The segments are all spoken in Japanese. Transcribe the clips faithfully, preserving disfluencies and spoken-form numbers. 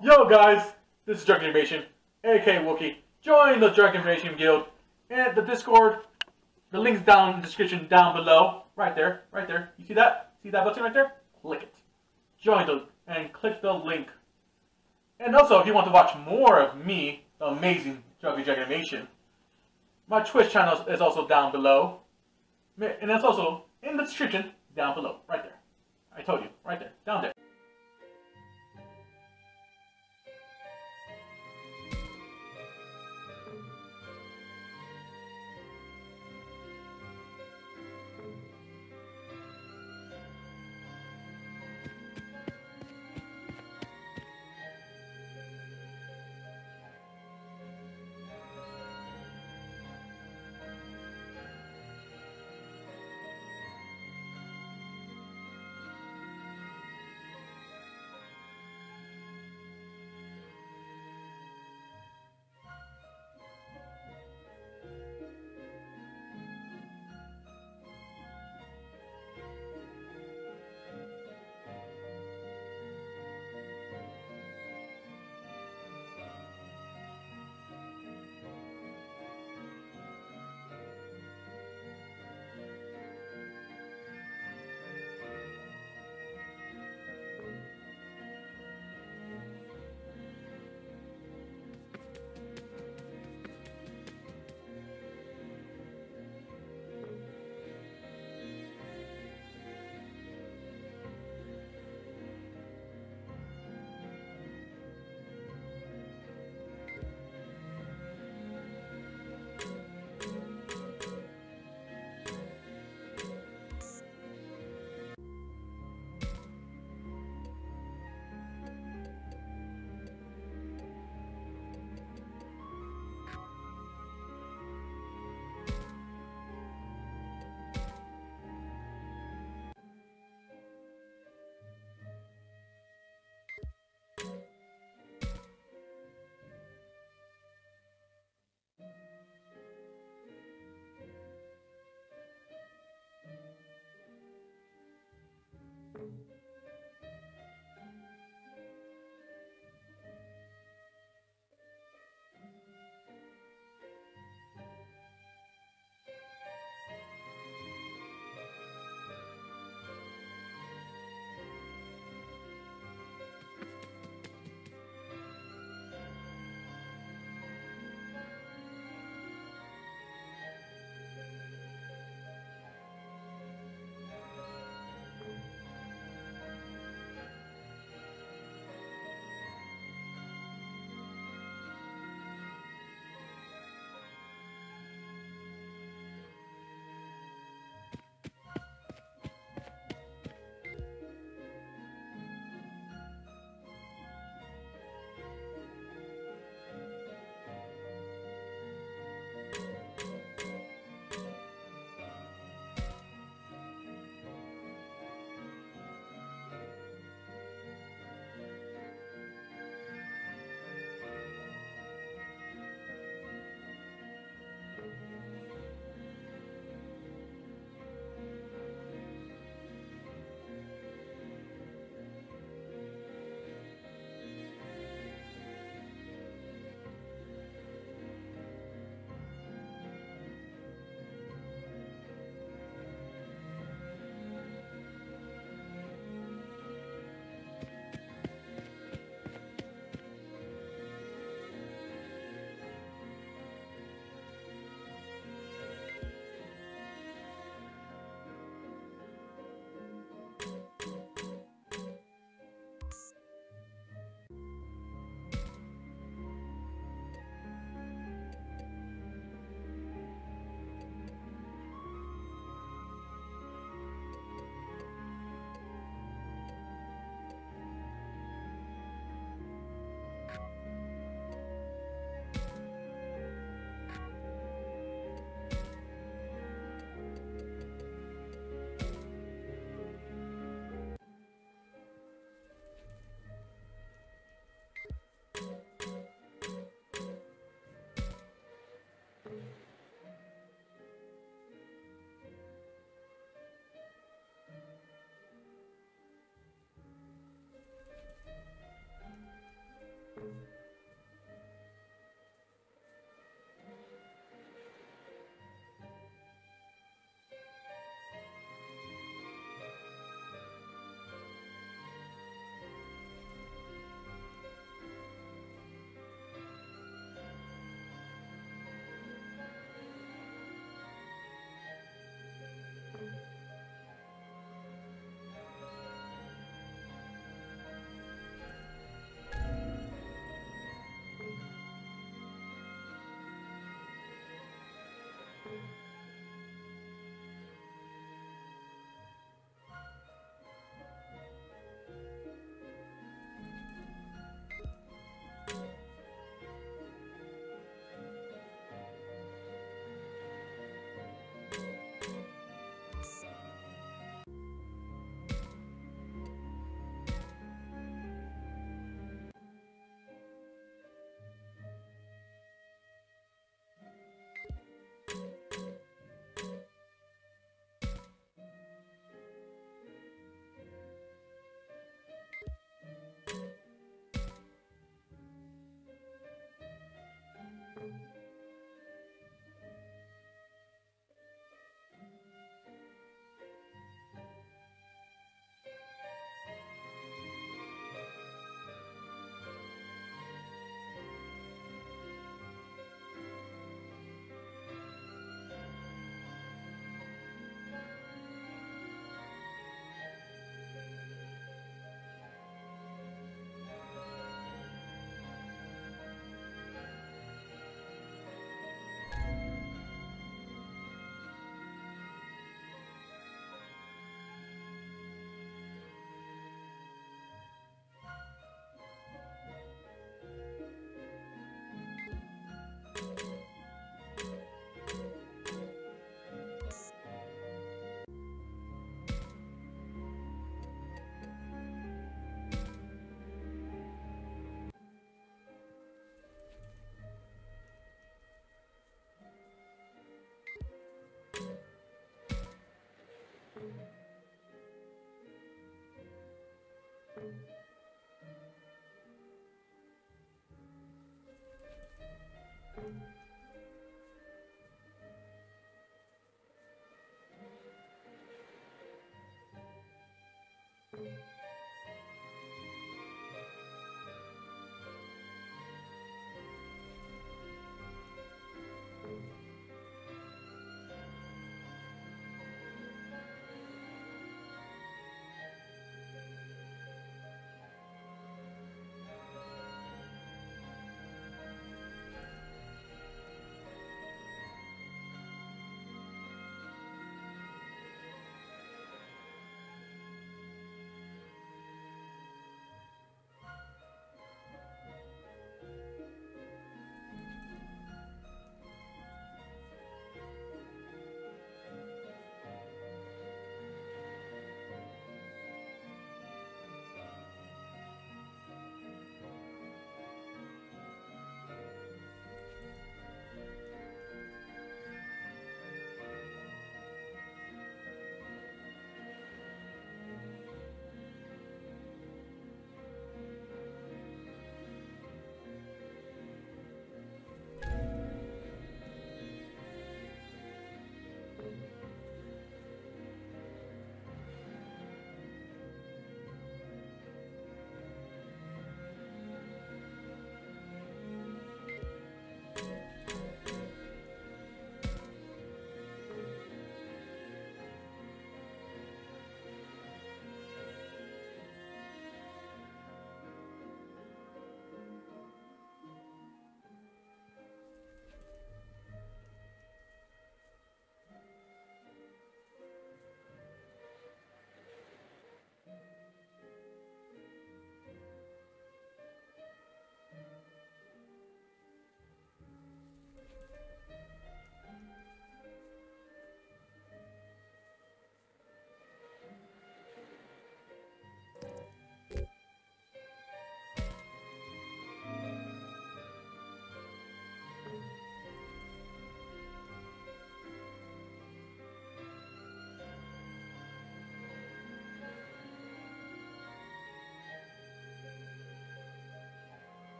Yo guys, this is Drunken Invasion, aka Wookie. Join the Drunken Invasion Guild and the Discord. The link's down in the description down below. Right there, right there. You see that? See that button right there? Click it. Join the and click the link. And also, if you want to watch more of me, the amazing Drunken Invasion, my Twitch channel is also down below. And it's also in the description down below. Right there. I told you. Right there. Down there.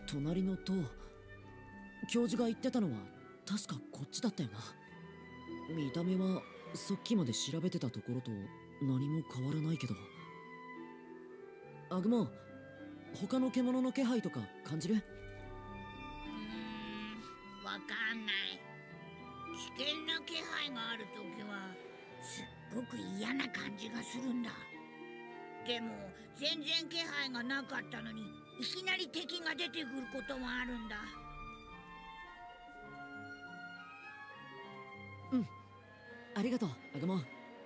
隣の塔、教授が言ってたのは確かこっちだったよな。見た目はさっきまで調べてたところと何も変わらないけど。アグモ、他の獣の気配とか感じる？ うーん、わかんない。危険な気配があるときはすっごく嫌な感じがするんだ。でも全然気配がなかったのにいきなり敵が出てくることもあるんだ。 うん、ありがとうアグモ。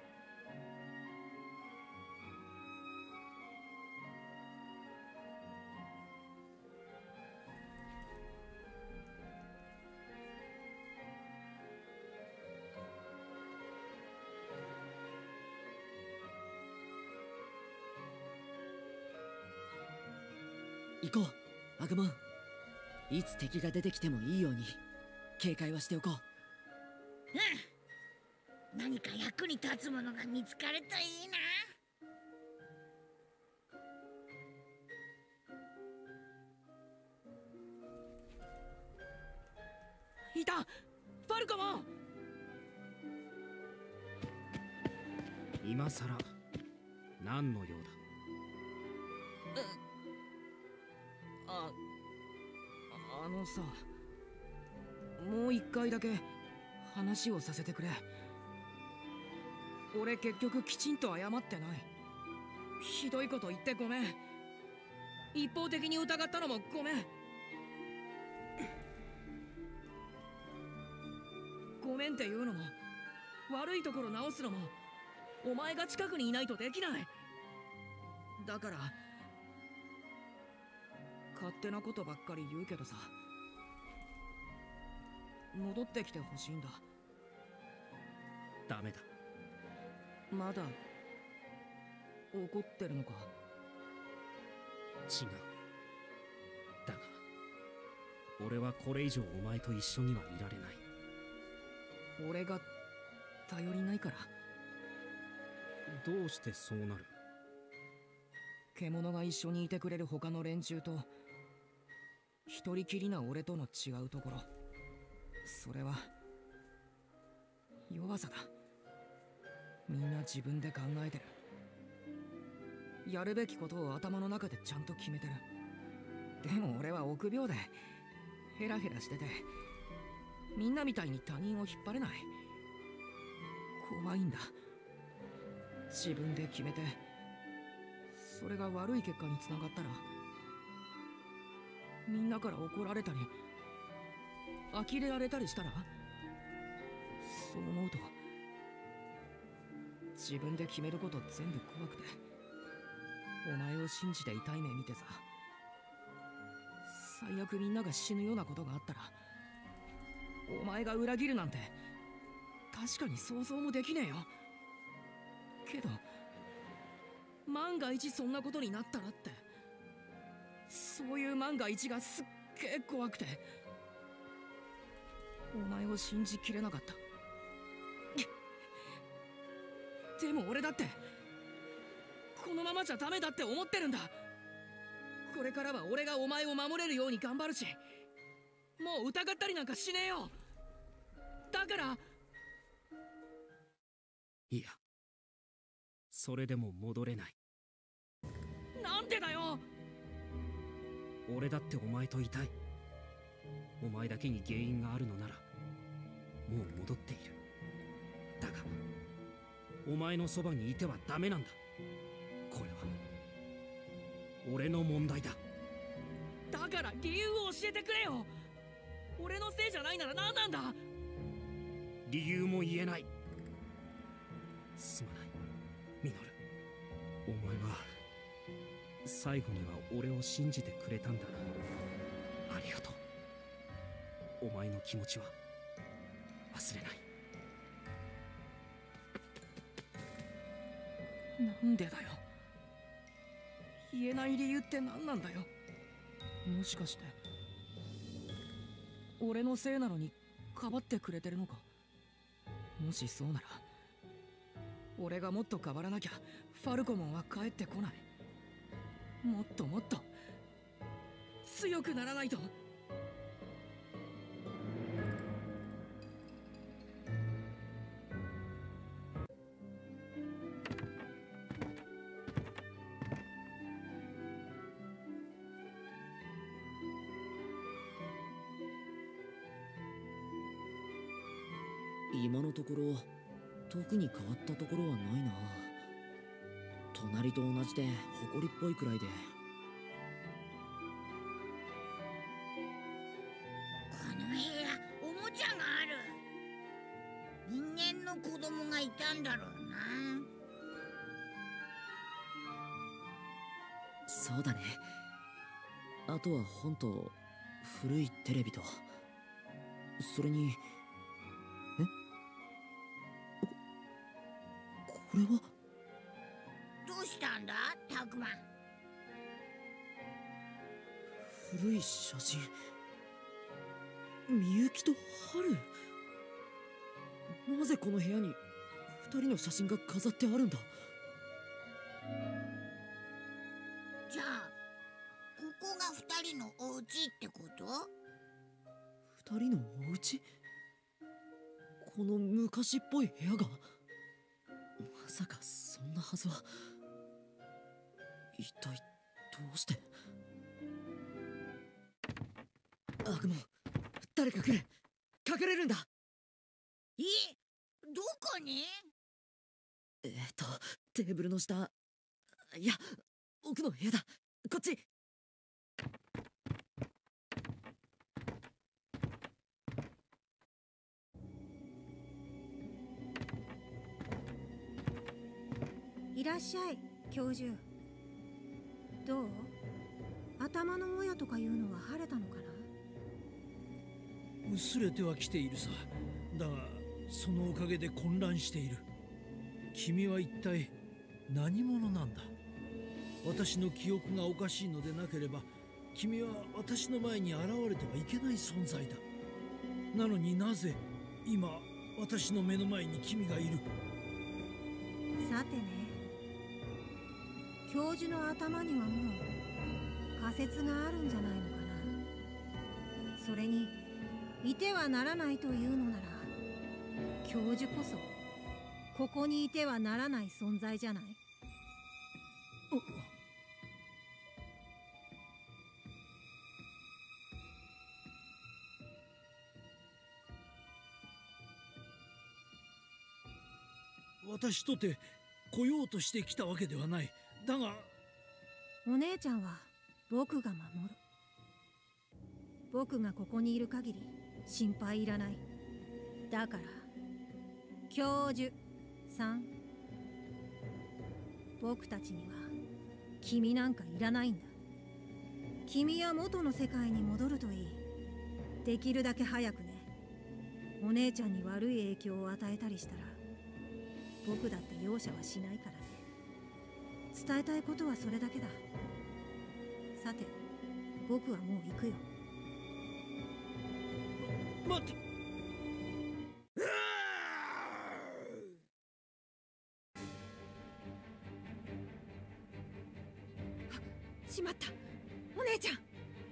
行こうアグモン。いつ敵が出てきてもいいように警戒はしておこう。 うん、何か役に立つものが見つかるといいな。 いた！ファルコモン！ 今さら何の用だ？ あ、あのさ、もう一回だけ話をさせてくれ。俺結局きちんと謝ってない。ひどいこと言ってごめん。一方的に疑ったのもごめん。ごめんって言うのも悪いところ直すのもお前が近くにいないとできない。だから勝手なことばっかり言うけどさ、戻ってきてほしいんだ。 ダメだ。 まだ怒ってるのか？ 違う。だが俺はこれ以上お前と一緒にはいられない。 俺が頼りないから。 どうしてそうなる？ 獣が一緒にいてくれる他の連中と一人きりな俺との違うところ、それは弱さだ。みんな自分で考えてる。やるべきことを頭の中でちゃんと決めてる。でも俺は臆病でヘラヘラしてて、みんなみたいに他人を引っ張れない。怖いんだ。自分で決めてそれが悪い結果につながったらみんなから怒られたり呆れられたりしたら。そう思うと自分で決めること全部怖くて、お前を信じて痛い目見てさ、最悪みんなが死ぬようなことがあったらお前が裏切るなんて確かに想像もできねえよ。けど万が一そんなことになったらって、そういう万が一がすっげえ怖くてお前を信じきれなかった。でも俺だってこのままじゃダメだって思ってるんだ。これからは俺がお前を守れるように頑張るし、もう疑ったりなんかしねえよ。だからいや、それでも戻れない。 なんでだよ。 俺だってお前といたい。お前だけに原因があるのならもう戻っている。だがお前のそばにいてはダメなんだ。これは俺の問題だ。 だから理由を教えてくれよ。俺のせいじゃないなら何なんだ。 理由も言えない。すまないミノル。お前は最後には俺を信じてくれたんだ。ありがとう。お前の気持ちは忘れない。 なんでだよ。言えない理由って何なんだよ。もしかして俺のせいなのにかばってくれてるのか。もしそうなら俺がもっと変わらなきゃファルコモンは帰ってこない。もっともっと強くならないと。 今のところ特に変わったところはないな。隣と同じで埃っぽいくらいで。 この部屋おもちゃがある。人間の子供がいたんだろうな。 そうだね。あとは本と古いテレビと、それにえここれはどうしたんだタクマ。 古い写真。みゆきとハル。なぜこの部屋に二人の写真が飾ってあるんだ。 じゃあここが二人のお家ってこと？ 二人のお家？この昔っぽい部屋が。まさかそんなはずは。一体どうして。悪夢、誰か来る。隠れるんだ。 え、どこに？ えー、っとテーブルの下、いや奥の部屋だ。こっち。 いらっしゃい教授。どう？頭のもやとかいうのは晴れたのかな？ 薄れてはきているさ。だがそのおかげで混乱している。君は一体何者なんだ？私の記憶がおかしいのでなければ君は私の前に現れてはいけない存在だ。なのになぜ今私の目の前に君がいる？ さてね、教授の頭にはもう仮説があるんじゃないのかな。それにいてはならないというのなら教授こそここにいてはならない存在じゃない？ 私とて来ようとしてきたわけではない。だがお姉ちゃんは僕が守る。僕がここにいる限り心配いらない。だから教授さん、僕たちには君なんかいらないんだ。君は元の世界に戻るといい。できるだけ早くね。お姉ちゃんに悪い影響を与えたりしたら僕だって容赦はしないからね。伝えたいことはそれだけだ。さて僕はもう行くよ。 待って。 しまった。お姉ちゃん。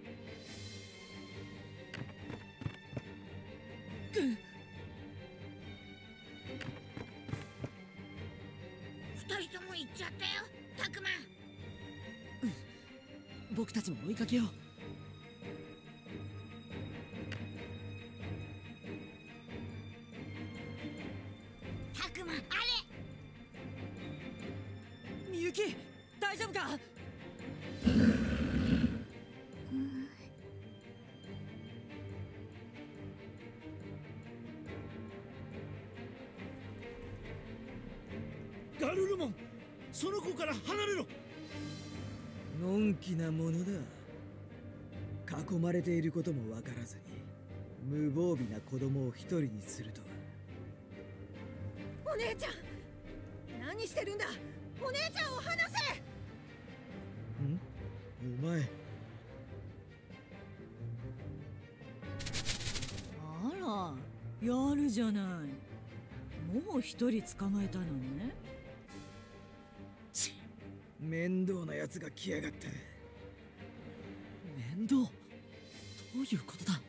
二人とも行っちゃったよタクマ。 僕たちも追いかけよう。 タクマ、あれみゆき、大丈夫か？ ガルルモン、その子から離れろ。 のんきなものだ。囲まれていることもわからずに無防備な子供を一人にするとは。 お姉ちゃん、何してるんだ。お姉ちゃんを離せ。 ん？お前。 あら、やるじゃない。もう一人捕まえたのね。 面倒なやつが来やがった。 面どうどういうことだ。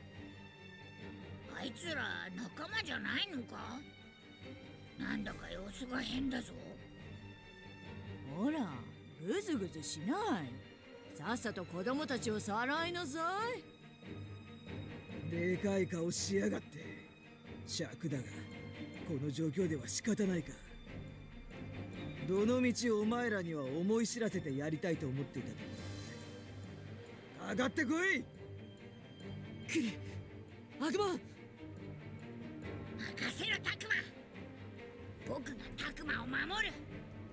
あいつら仲間じゃないのか。なんだか様子が変だぞ。 ほらグズグズしない。さっさと子供たちをさらいなさい。でかい顔しやがって。尺だがこの状況では仕方ないか。どの道お前らには思い知らせてやりたいと思っていたところ。上がってこい。 くれ悪魔。 任せろタクマ。僕がタクマを守る。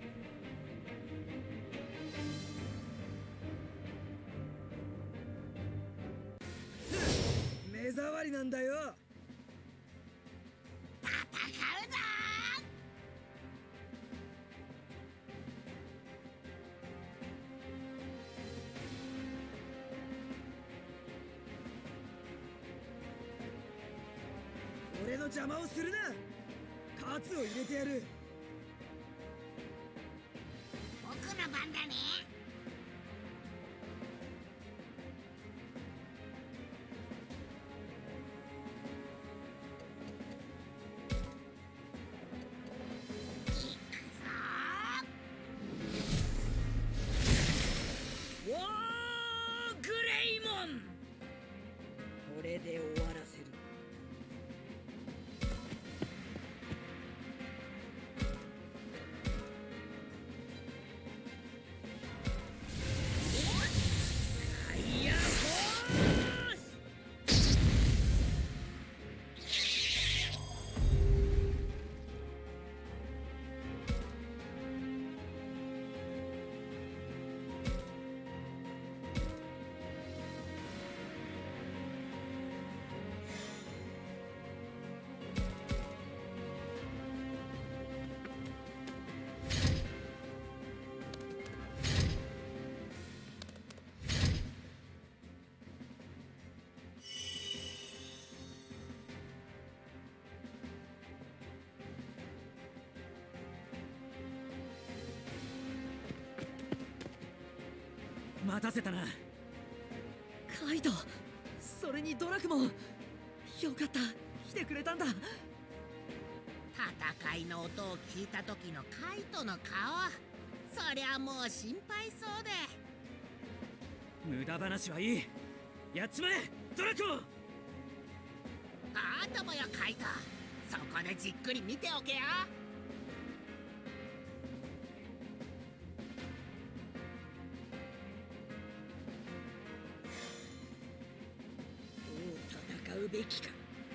目障りなんだよ。 戦うぞ。 俺の邪魔をするな。カツを入れてやる。 僕の番だね。 これで終わらせる。 待たせたなカイト。それにドラクモ。よかった来てくれたんだ。 戦いの音を聞いた時のカイトの顔、そりゃもう心配そうで。 無駄話はいい。やっちまえドラコ。 あともよカイト、そこでじっくり見ておけよ。 どう戦うべきか。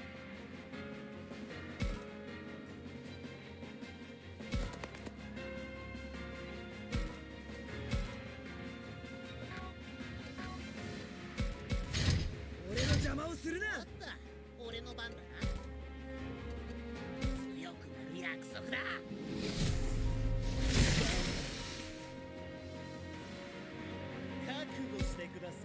俺の邪魔をするな。 おっと、俺の番だな。強くなる約束だ。 覚悟してください。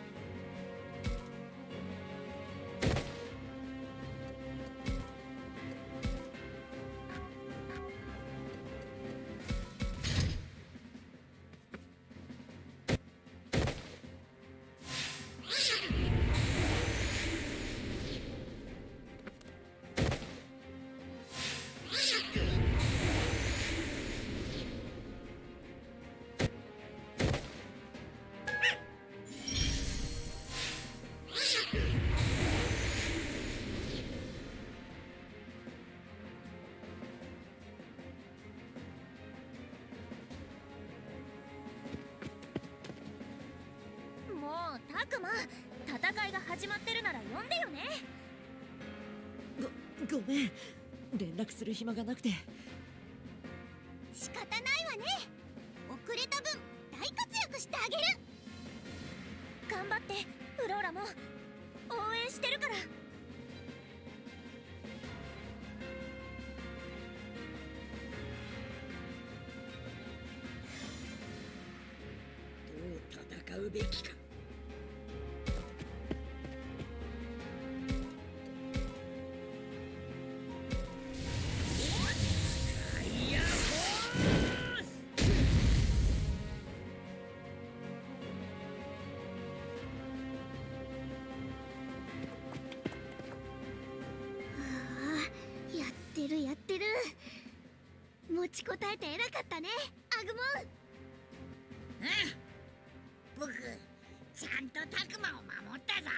もうタクマ、戦いが始まってるなら呼んでよね。 ごごめん連絡する暇がなくて。 仕方ないわね。遅れた分大活躍してあげる。頑張ってフローラも応援してるから。 どう戦うべきか。 ってる。持ちこたえて偉かったね、アグモン。 うん、僕ちゃんとタクマを守ったぞ。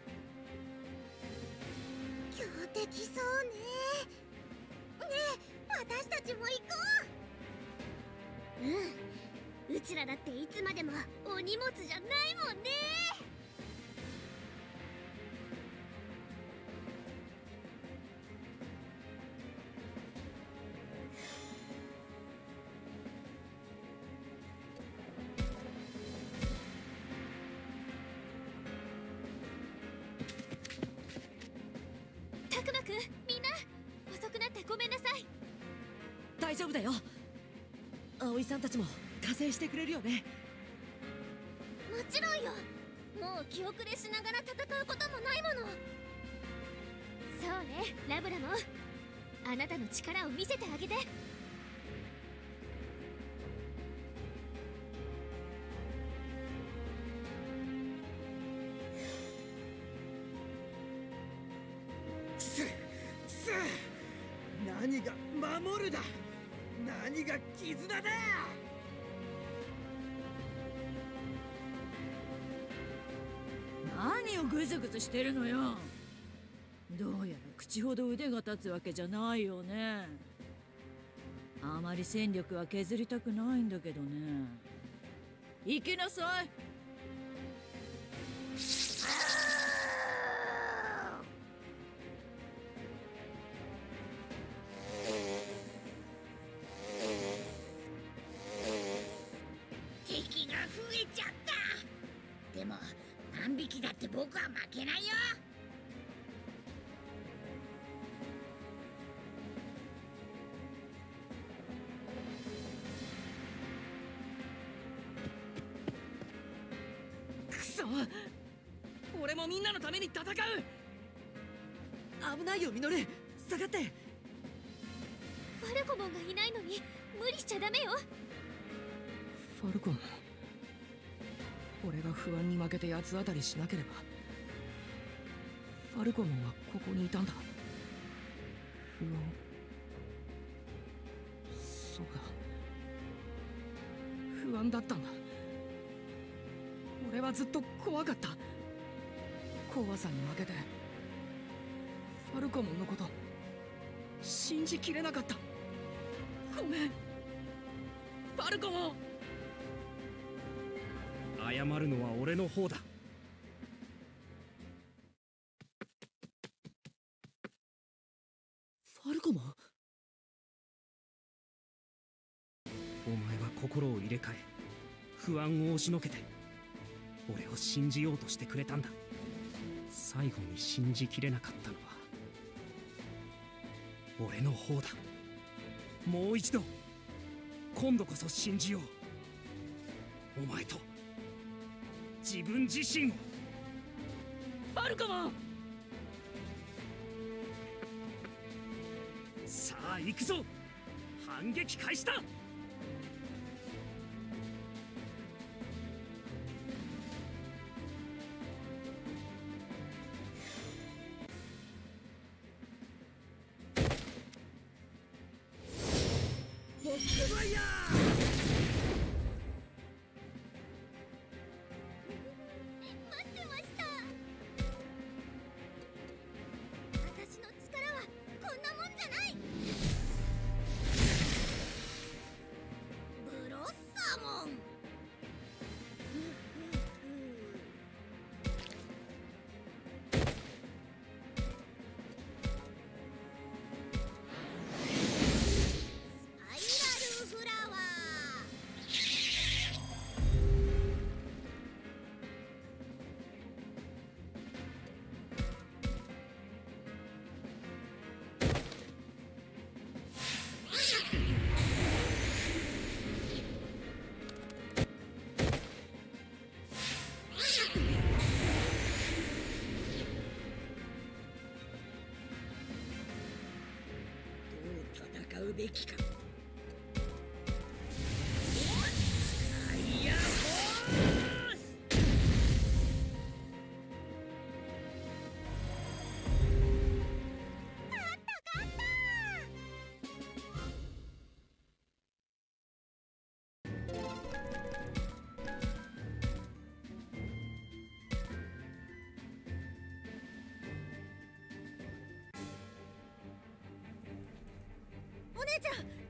強敵そうね。ねえ、私たちも行こう。うん、うちらだっていつまでもお荷物じゃないもんね。たくまくん、みんな遅くなってごめんなさい。 大丈夫だよ。葵さんたちも加勢してくれるよね。 もちろんよ。もう気遅れしながら戦うこともないもの。そうね、ラブラもあなたの力を見せてあげて。 すす何が守るだ。何が絆だ。 何をグズグズしてるのよ。どうやら口ほど腕が立つわけじゃないよね。あまり戦力は削りたくないんだけどね。行きなさい。 敵が増えちゃった。でも何匹だって僕は負けないよ。 くそ、俺もみんなのために戦う。 危ないよミノル、下がって。 ファルコモンがいないのに無理しちゃダメよ。 ファルコン、俺が不安に負けて八つ当たりしなければ。ファルコモンはここにいたんだ。不安、そうだ、不安だったんだ。俺はずっと怖かった。怖さに負けてファルコモンのこと信じきれなかった。ごめんファルコモン。 謝るのは俺の方だ。 ファルコモン、 お前は心を入れ替え不安を押しのけて俺を信じようとしてくれたんだ。最後に信じきれなかったのは俺の方だ。もう一度今度こそ信じよう。お前と自分自身を。 ファルコモン。 さあ行くぞ。反撃開始だ。 ボックファイヤー。 待ってました。私の力はこんなもんじゃない。 ブロッサモン。スパイラルフラワー。どう戦うべきか。ファイヤーフォース。 勝った勝った。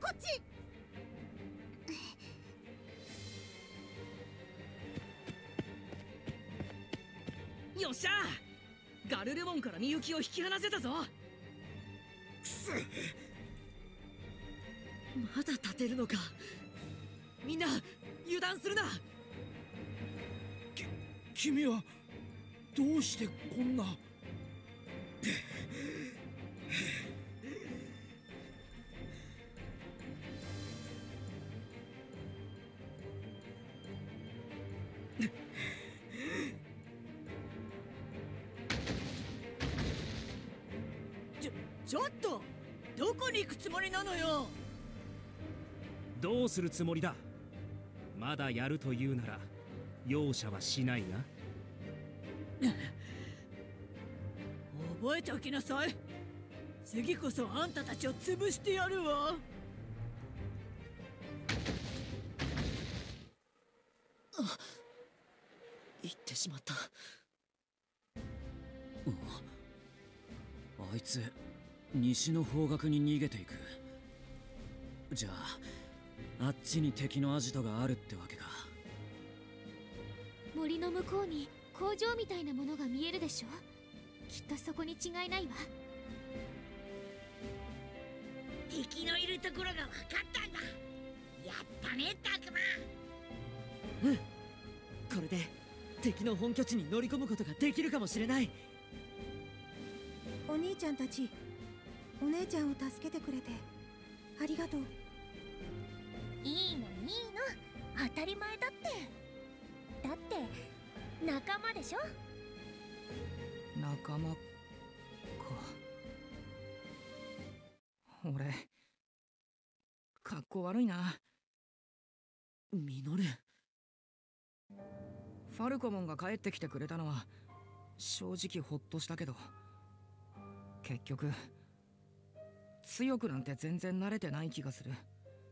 こっち。 よっしゃー、ガルレモンからみゆきを引き離せたぞ。 くそ、まだ立てるのか。みんな油断するな。 き君はどうしてこんな。 ちょっとどこに行くつもりなのよ。 どうするつもりだ。まだやるというなら容赦はしないな。 覚えておきなさい。次こそあんたたちを潰してやるわ。 あ、言ってしまった。うん、あいつ西の方角に逃げていく。じゃああっちに敵のアジトがあるってわけか。 森の向こうに工場みたいなものが見えるでしょ。きっとそこに違いないわ。 敵のいるところが分かったんだ。やったねタクマ。うん、これで敵の本拠地に乗り込むことができるかもしれない。 お兄ちゃんたち、お姉ちゃんを助けてくれてありがとう。 いいのいいの、当たり前だって。だって仲間でしょ。 仲間か。俺かっこ悪いな。 ミノル。 ファルコモンが帰ってきてくれたのは正直ホッとしたけど、結局強くなんて全然慣れてない気がする。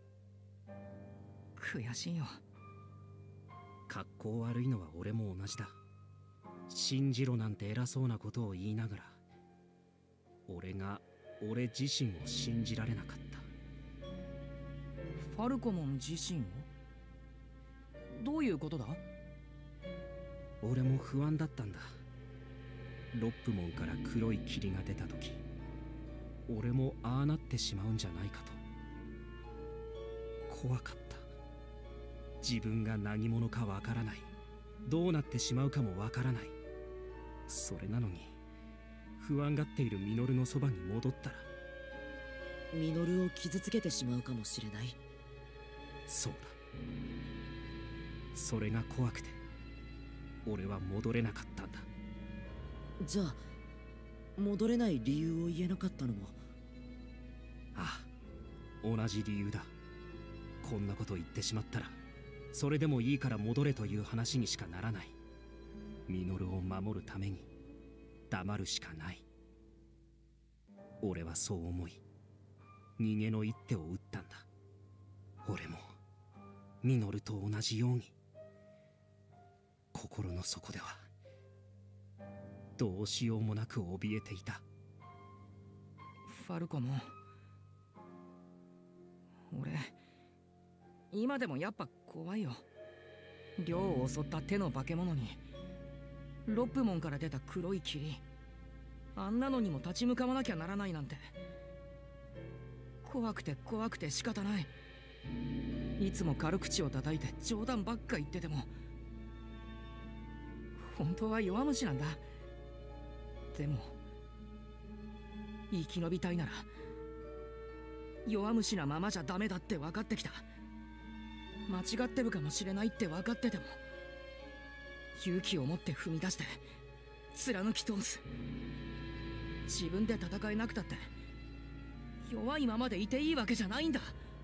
悔しいよ。 格好悪いのは俺も同じだ。信じろなんて偉そうなことを言いながら俺が俺自身を信じられなかった。 ファルコモン自身を？どういうことだ？ 俺も不安だったんだ。ロップモンから黒い霧が出た時、俺もああなってしまうんじゃないかと。怖かった。自分が何者かわからない、どうなってしまうかもわからない。それなのに不安がっているミノルのそばに戻ったら、 ミノルを傷つけてしまうかもしれない。 そうだ。それが怖くて俺は戻れなかったんだ。 じゃあ戻れない理由を言えなかったのも。 ああ、同じ理由だ。こんなこと言ってしまったらそれでもいいから戻れという話にしかならない。ミノルを守るために黙るしかない。俺はそう思い逃げの一手を打ったんだ。俺もミノルと同じように。心の底ではどうしようもなく怯えていた。 ファルコも俺今でもやっぱ怖いよ。寮を襲った手の化け物にロップモンから出た黒い霧、あんなのにも立ち向かわなきゃならないなんて怖くて怖くて仕方ない。いつも軽口を叩いて冗談ばっか言ってても本当は弱虫なんだ。でも生き延びたいなら弱虫なままじゃダメだって分かってきた。間違ってるかもしれないって分かってても勇気を持って踏み出して貫き通す。自分で戦えなくたって弱いままでいていいわけじゃないんだ。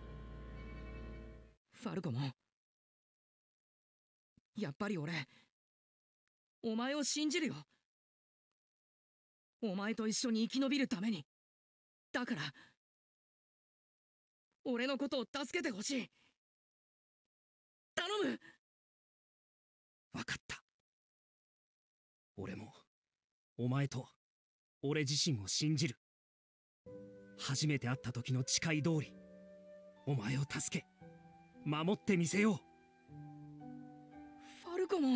ファルコもやっぱり俺お前を信じるよ。お前と一緒に生き延びるために。だから俺のことを助けてほしい。頼む。 分かった。俺もお前と俺自身を信じる。初めて会った時の誓い通りお前を助け守ってみせよう。 ファルコも。 や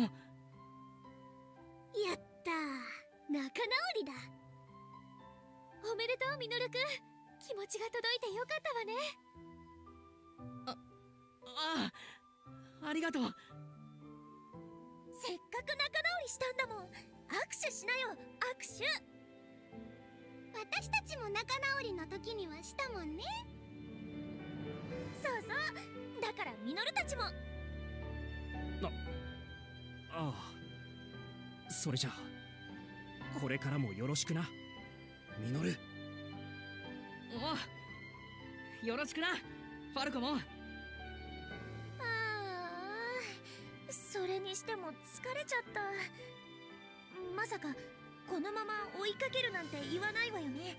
ったー、仲直りだ。おめでとうミノルくん、気持ちが届いてよかったわね。 ああ、ありがとう。 せっかく仲直りしたんだもん。握手しなよ、握手。私たちも仲直りの時にはしたもんね。そうそう、だからミノルたちも。 あああ、それじゃあこれからもよろしくなミノル。 おう、よろしくなファルコも。 ああ、それにしても疲れちゃった。まさかこのまま追いかけるなんて言わないわよね。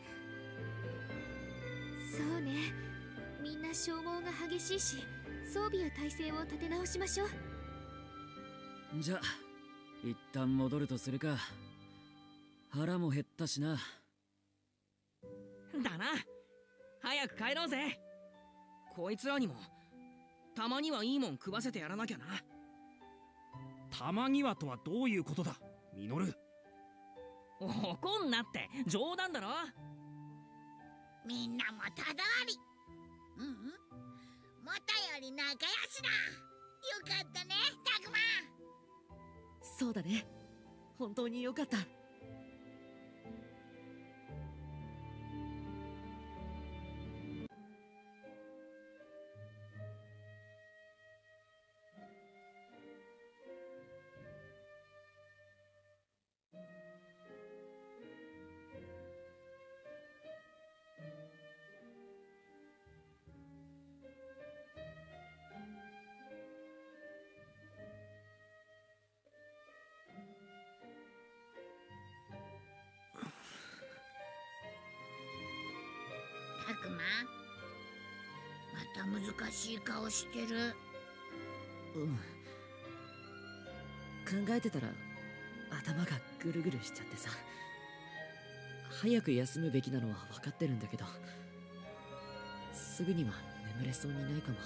そうね、みんな消耗が激しいし、装備や体制を立て直しましょう。 じゃあ一旦戻るとするか。腹も減ったしな。 だな、早く帰ろうぜ。こいつらにもたまにはいいもん食わせてやらなきゃな。 たまにはとはどういうことだミノル。 怒んなって、冗談だろ。 みんなもただわり。うんうん、元より仲良しだ。よかったねタクマ。 そうだね、本当によかった。 タクマ、また難しい顔してる。 うん、考えてたら頭がぐるぐるしちゃってさ。早く休むべきなのは分かってるんだけど、すぐには眠れそうにないかも。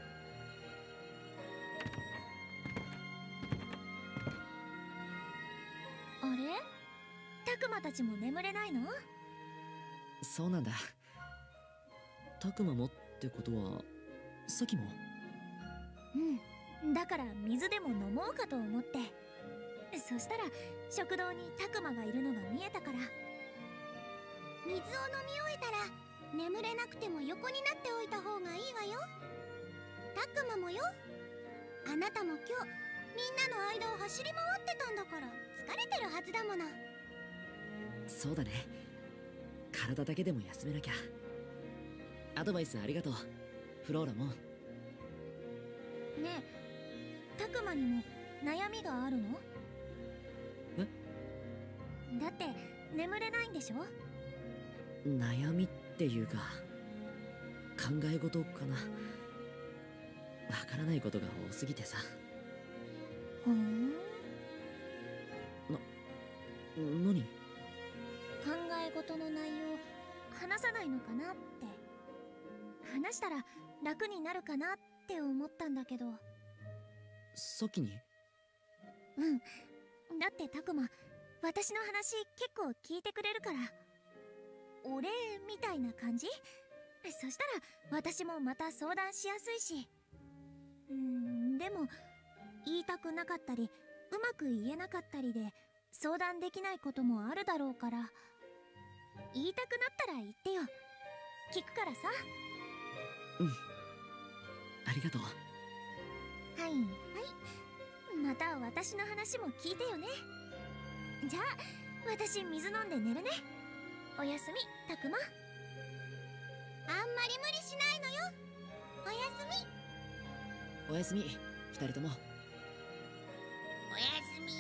あれ、タクマたちも眠れないの？ そうなんだ。タクマもってことはサキも？ うん、だから水でも飲もうかと思って。そしたら食堂にタクマがいるのが見えたから。水を飲み終えたら眠れなくても横になっておいた方がいいわよ。タクマもよ。あなたも今日みんなの間を走り回ってたんだから疲れてるはずだもの。 そうだね、体だけでも休めなきゃ。アドバイスありがとうフローラも。ねえ、タクマにも悩みがあるの？ え？ だって眠れないんでしょ？ 悩みっていうか考え事かな。わからないことが多すぎてさ。 ふん。 な、何？ 考え事の内容話さないのかなって。話したら楽になるかなって思ったんだけど。 さっきに？ うん、だってタクマ私の話結構聞いてくれるから。お礼みたいな感じ？そしたら私もまた相談しやすいし。うーん、でも言いたくなかったりうまく言えなかったりで相談できないこともあるだろうから、言いたくなったら言ってよ。聞くからさ。 うん、ありがとう。 はいはい、また私の話も聞いてよね。じゃあ私水飲んで寝るね。おやすみタクマ。あんまり無理しないのよ。おやすみ。 おやすみ二人とも。 おやすみ。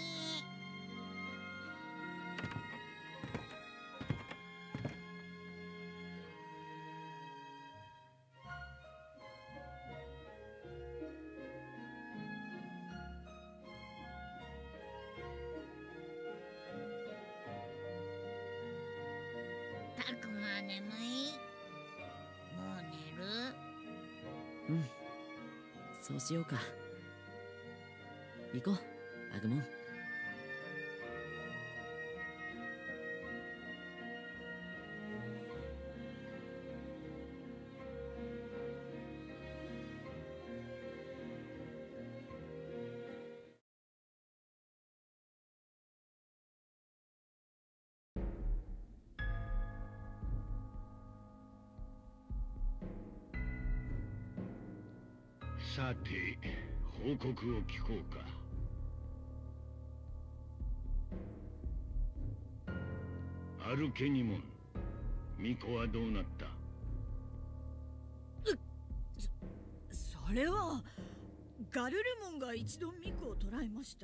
タクマ眠い？もう寝る？ そうしようか。行こう、アグモン。 さて、報告を聞こうか。アルケニモン、ミコはどうなった？ それはガルルモンが一度ミコを捕らえました。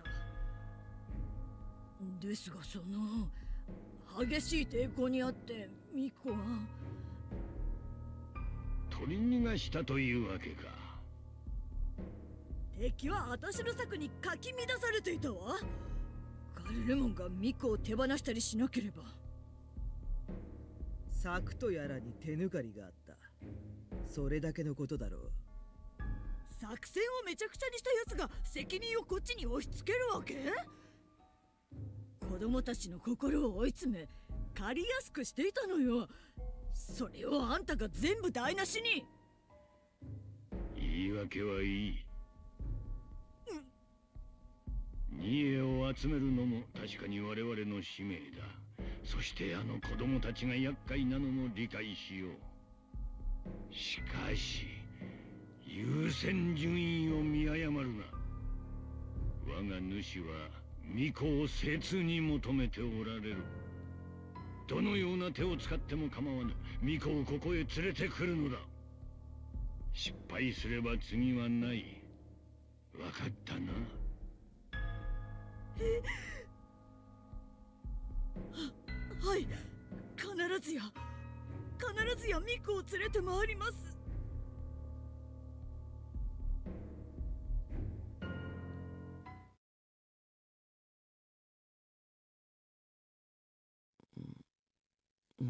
ですがその激しい抵抗にあってミコは取り逃がしたというわけか。 敵は私の策にかき乱されていたわ。ガルルモンがミコを手放したりしなければ。 策とやらに手抜かりがあった。それだけのことだろう。 作戦をめちゃくちゃにした奴が責任をこっちに押し付けるわけ？子供たちの心を追い詰め借りやすくしていたのよ。それをあんたが全部台無しに。 言い訳はいい。ニエを集めるのも確かに我々の使命だ。そしてあの子供たちが厄介なのも理解しよう。しかし優先順位を見誤るな。我が主は巫女を切に求めておられる。どのような手を使っても構わぬ。巫女をここへ連れてくるのだ。失敗すれば次はない。分かったな。 は、はい、必ずや必ずやミコを連れて回ります。 うん、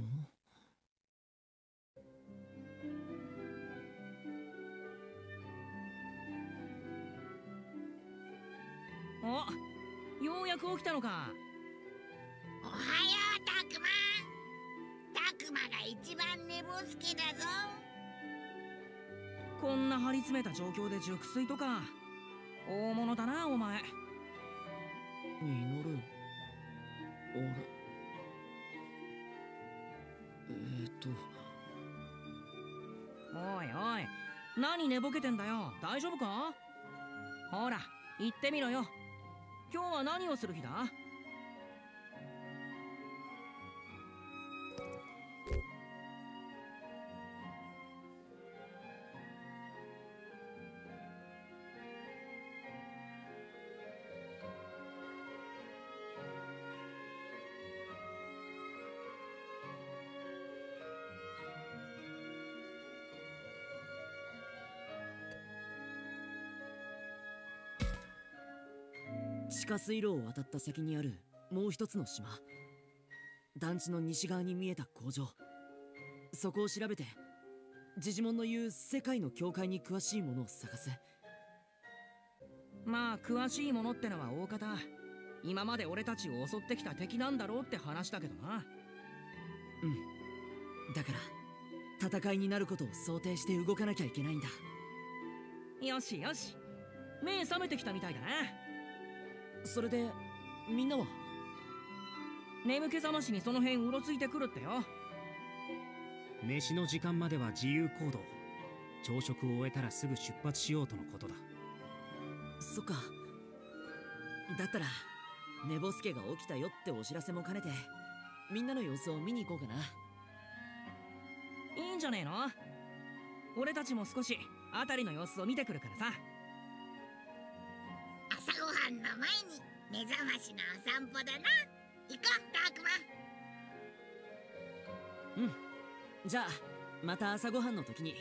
お、ようやく起きたのか。 おはよう、タクマ。タクマが一番寝ぼすけだぞ。 こんな張り詰めた状況で熟睡とか大物だなお前。 ミノル、俺えーっとおいおい、何寝ぼけてんだよ。大丈夫か？ほら言ってみろよ。今日は何をする日だ？ 地下水路を渡った先にあるもう一つの島、団地の西側に見えた工場、そこを調べてジジモンの言う世界の境界に詳しいものを探す。 まあ詳しいものってのは大方今まで俺たちを襲ってきた敵なんだろうって話だけどな。 うん、だから戦いになることを想定して動かなきゃいけないんだ。 よしよし、目覚めてきたみたいだな。 それでみんなは？ 眠気覚ましにその辺うろついてくるってよ。 飯の時間までは自由行動。朝食を終えたらすぐ出発しようとのことだ。 そっか。だったら寝ぼすけが起きたよってお知らせも兼ねてみんなの様子を見に行こうかな。 いいんじゃねえの？俺たちも少し辺りの様子を見てくるからさ。 朝ごはんの前に目覚ましのお散歩だな。行こう、ダークマン。 うん、じゃあまた朝ごはんの時に。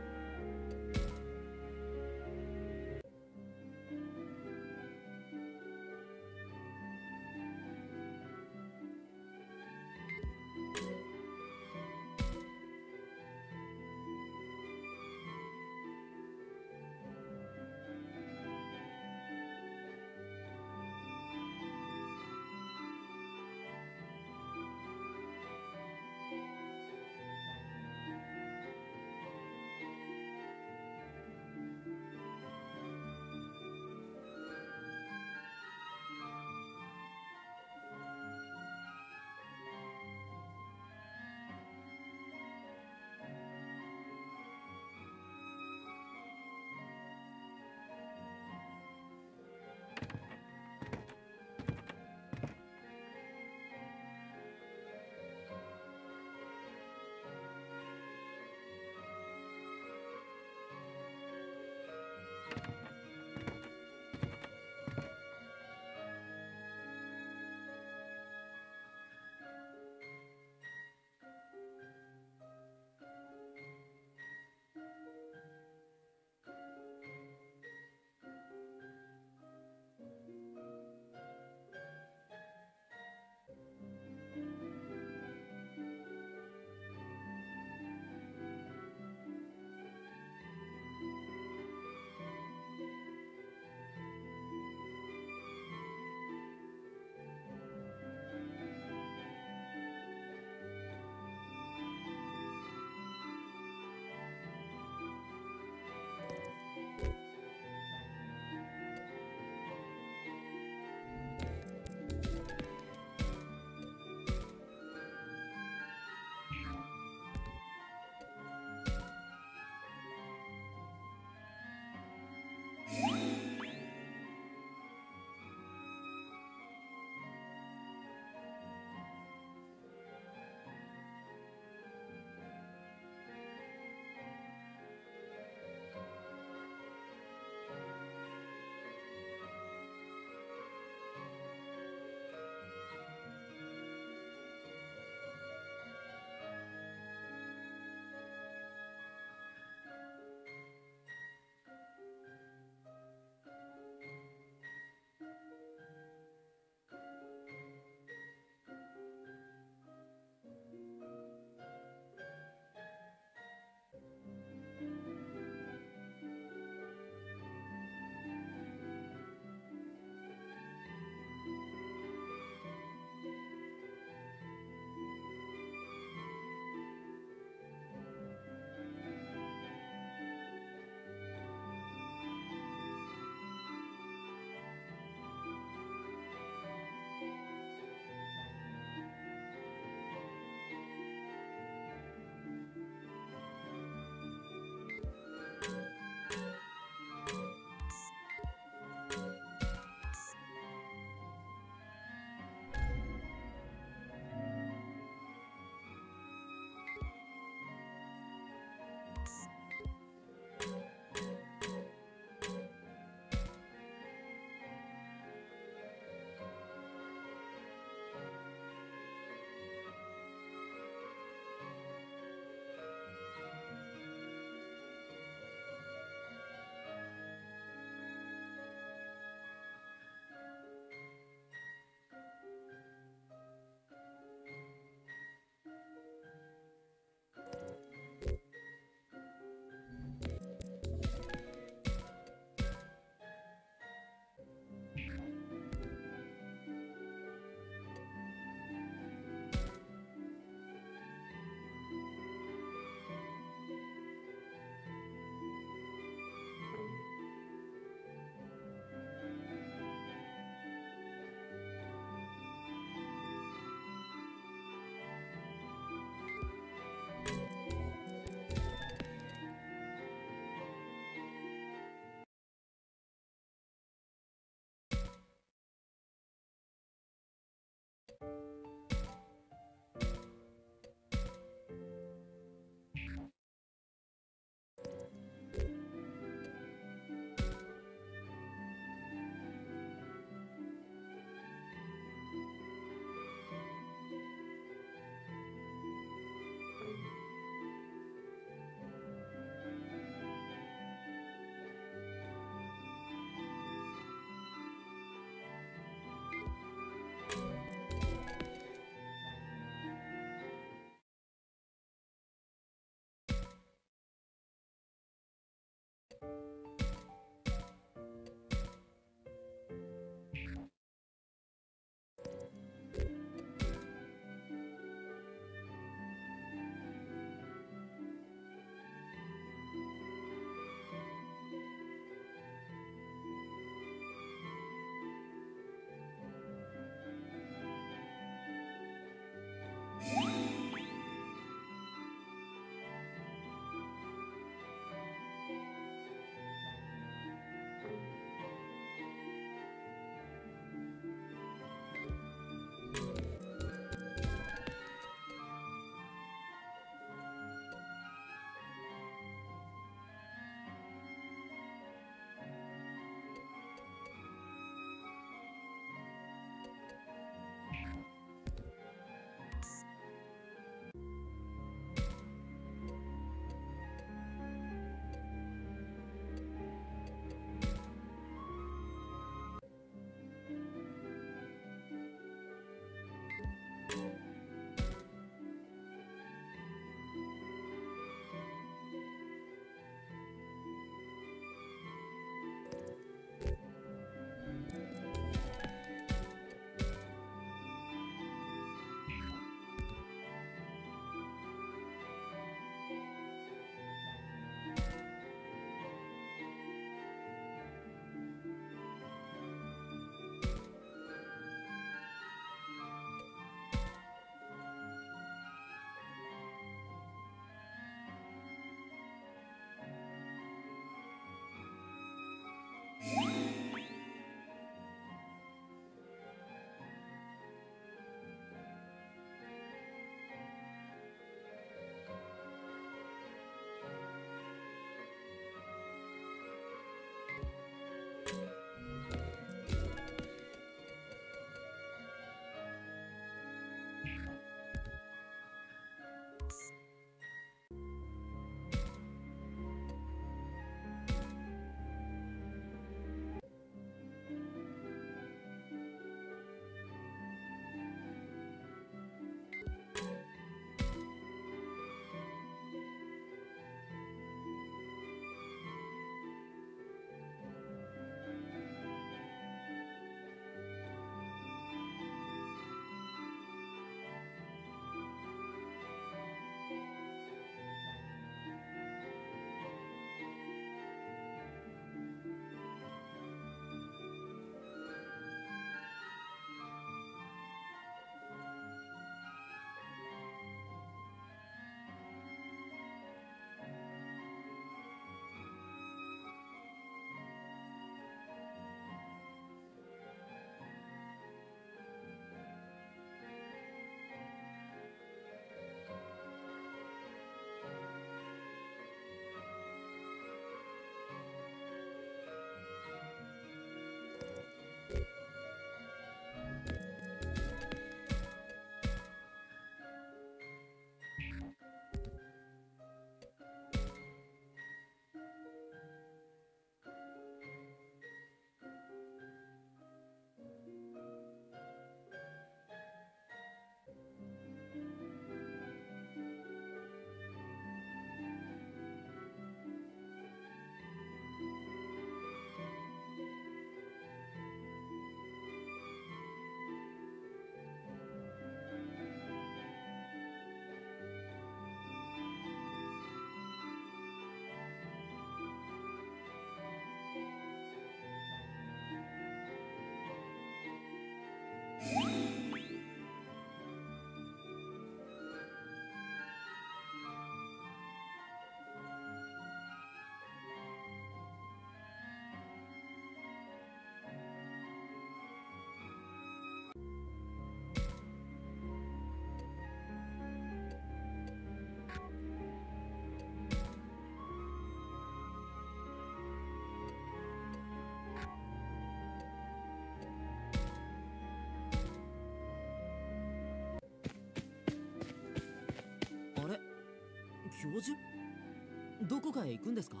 教授？どこかへ行くんですか？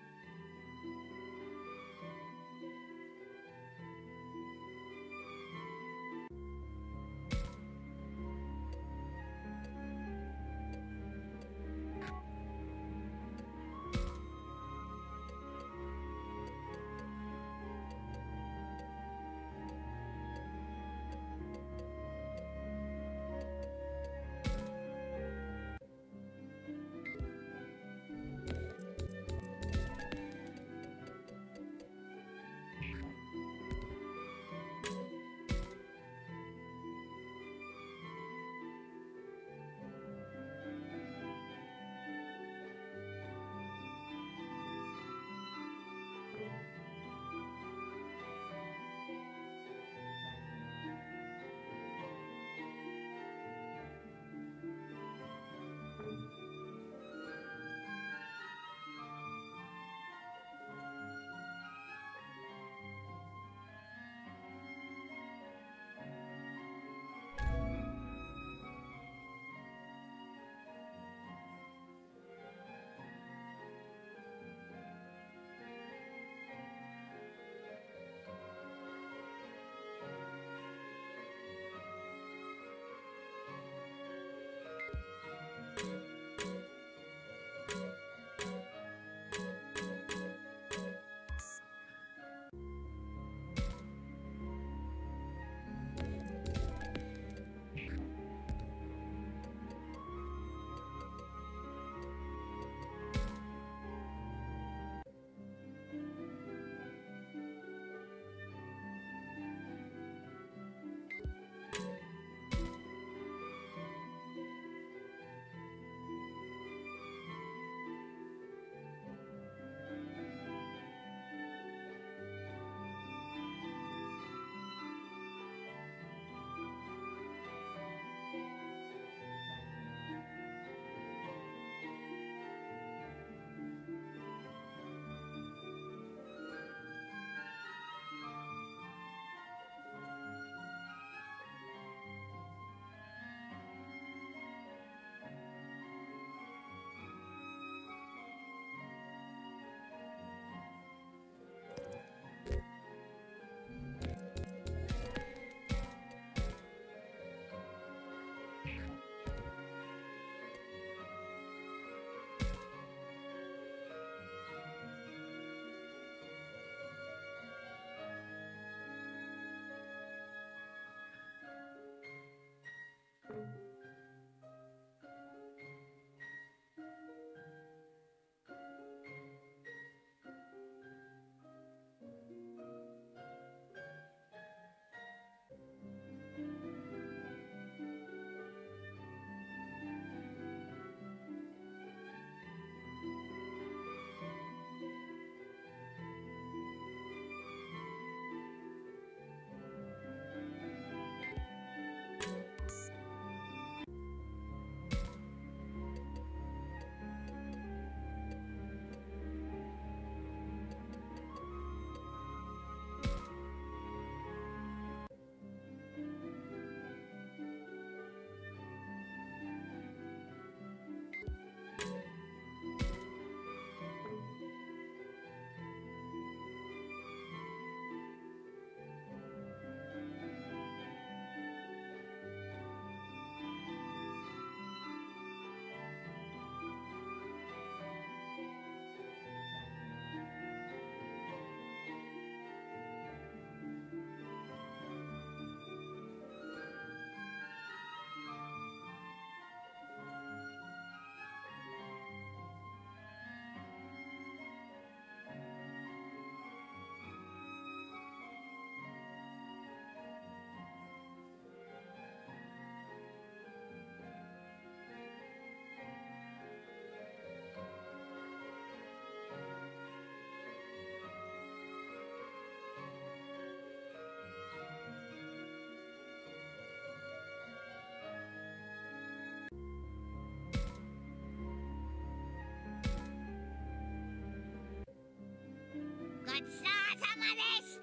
ごちそうさまでした。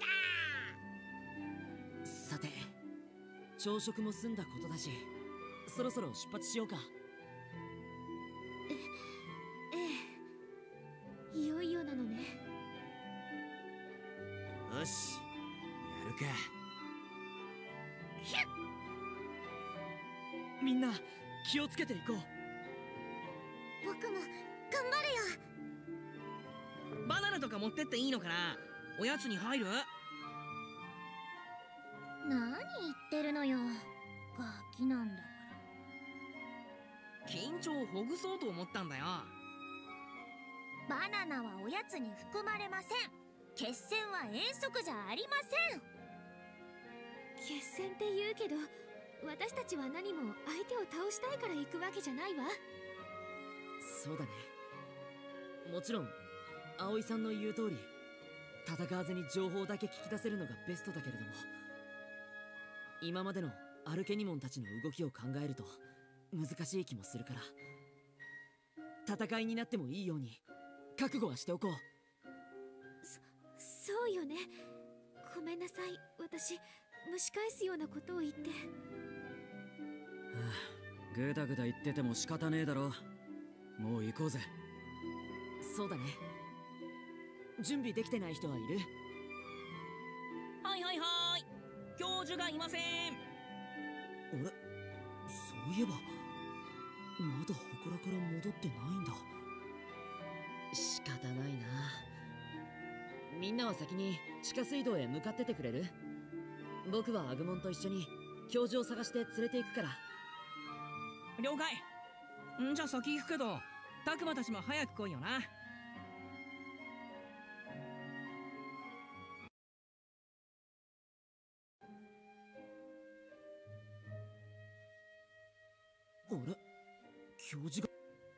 さて、朝食も済んだことだし、そろそろ出発しようか。 え、 よし、やるか。みんな気をつけていこう。 僕も頑張るよ。 バナナとか持ってっていいのかな。おやつに入る？ 何言ってるのよ、ガキなんだから。 緊張をほぐそうと思ったんだよ。 バナナはおやつに含まれません。決戦は遠足じゃありません。 決戦って言うけど、私たちは何も相手を倒したいから行くわけじゃないわ。 そうだね。もちろん葵さんの言う通り、戦わずに情報だけ聞き出せるのがベストだけれども、今までのアルケニモンたちの動きを考えると難しい気もするから、戦いになってもいいように覚悟はしておこう。 そそうよね。ごめんなさい、私蒸し返すようなことを言って。はあ、ぐだぐだ言ってても仕方ねえだろ。もう行こうぜ。そうだね。準備できてない人はいる？ はいはいはい、教授がいません。 あれ、そういえばまだ祠から戻ってないんだ。仕方ないな。みんなは先に地下水道へ向かっててくれる？僕はアグモンと一緒に教授を探して連れて行くから。 了解。んじゃ先行くけど、タクマたちも早く来いよな。 あれ、教授が。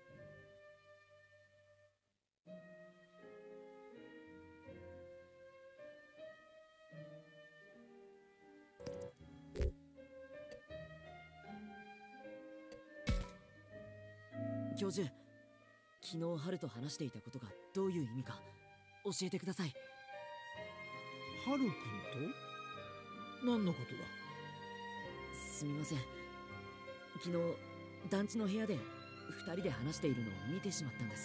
教授、昨日ハルと話していたことがどういう意味か教えてください。 ハル君と何のことだ？ すみません、昨日団地の部屋で二人で話しているのを見てしまったんです。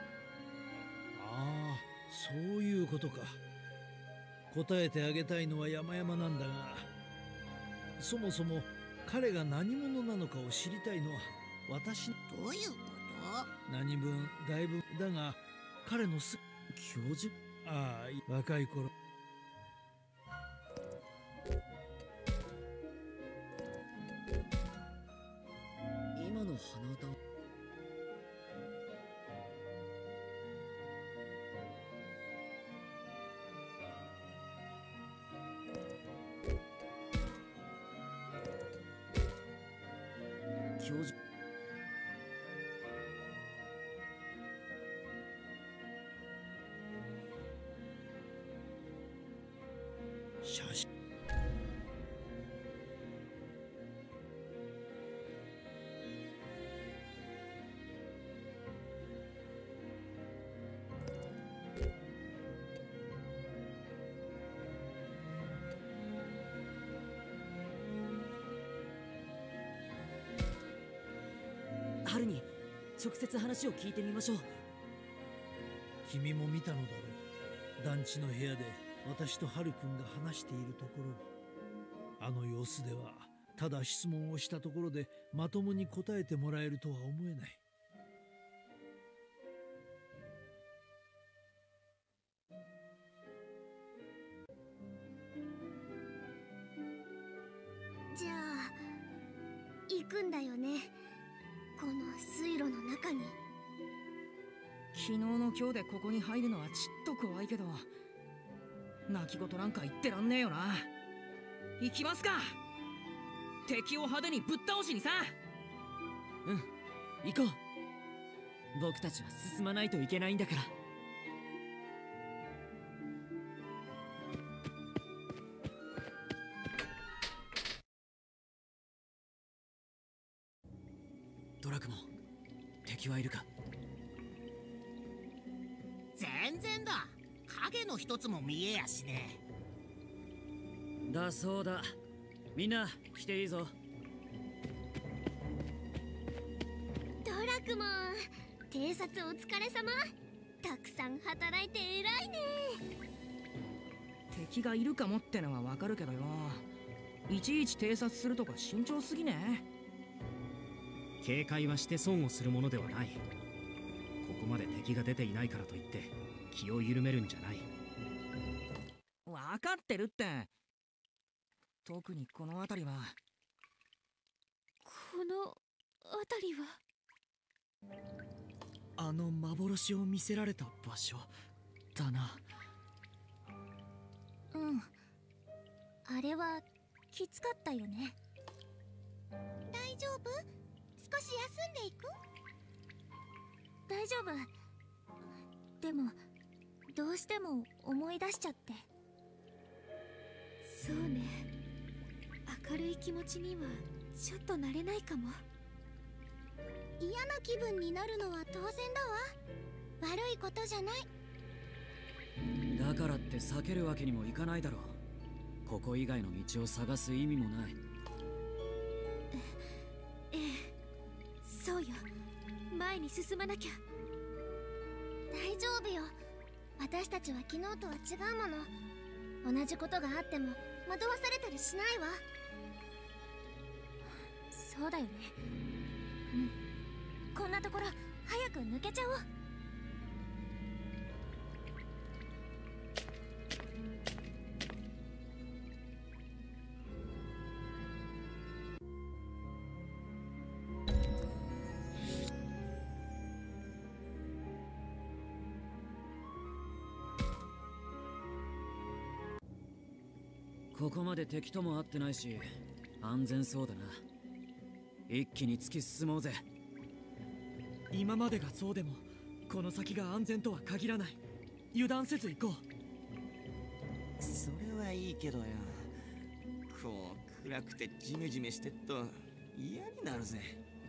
ああ、そういうことか。答えてあげたいのは山々なんだが、そもそも彼が何者なのかを知りたいのは私の。 どういうこと？ 何分だいぶだが、彼のす教授？ ああ、若い頃。 今の鼻歌は教授。 写真。 春に直接話を聞いてみましょう。 君も見たのだろう。団地の部屋で私とハル君が話しているところ。あの様子ではただ質問をしたところでまともに答えてもらえるとは思えない。 じゃあ行くんだよね、この水路の中に。 昨日の今日でここに入るのはちっと怖いけど、泣き言なんか言ってらんねえよな。行きますか。敵を派手にぶっ倒しにさ。 うん、行こう。僕たちは進まないといけないんだから。ドラクモ、敵はいるか？ 全然だ。影の一つも見えやしねえ。だそうだ。みんな来ていいぞ。 ドラクモン、偵察お疲れ様。たくさん働いて偉いね。 敵がいるかもってのはわかるけどよ、いちいち偵察するとか慎重すぎね。 警戒はして損をするものではない。ここまで敵が出ていないからといって気を緩めるんじゃない。 わかってるって。特にこの辺りは。 この辺りはあの幻を見せられた場所だな。 うん、あれはきつかったよね。大丈夫？少し休んでいく？大丈夫。でもどうしても思い出しちゃって。 そうね、明るい気持ちにはちょっと慣れないかも。 嫌な気分になるのは当然だわ。悪いことじゃない。 だからって避けるわけにもいかないだろう。ここ以外の道を探す意味もない。 ええ、そうよ。前に進まなきゃ。 大丈夫よ。私たちは昨日とは違うもの。同じことがあっても惑わされたりしないわ。そうだよね。うん。こんなところ早く抜けちゃおう。 ここまで敵とも会ってないし安全そうだな。一気に突き進もうぜ。 今までがそうでもこの先が安全とは限らない。油断せず行こう。 それはいいけどよ、こう暗くてジメジメしてっと嫌になるぜ。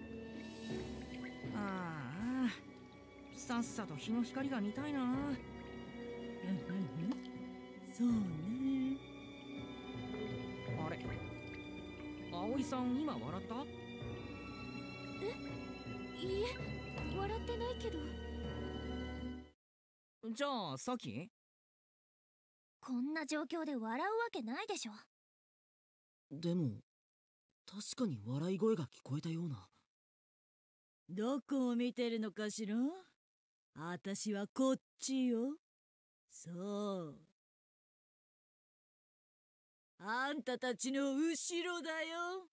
ああ、さっさと日の光が見たいな。うんうんうん、 そうね。 あれ、葵さん今笑った？ え、いいえ、笑ってないけど。 じゃあさっき？ こんな状況で笑うわけないでしょ。 でも確かに笑い声が聞こえたような。 どこを見てるのかしら？あたしはこっちよ。そう。あんたたちの後ろだよ。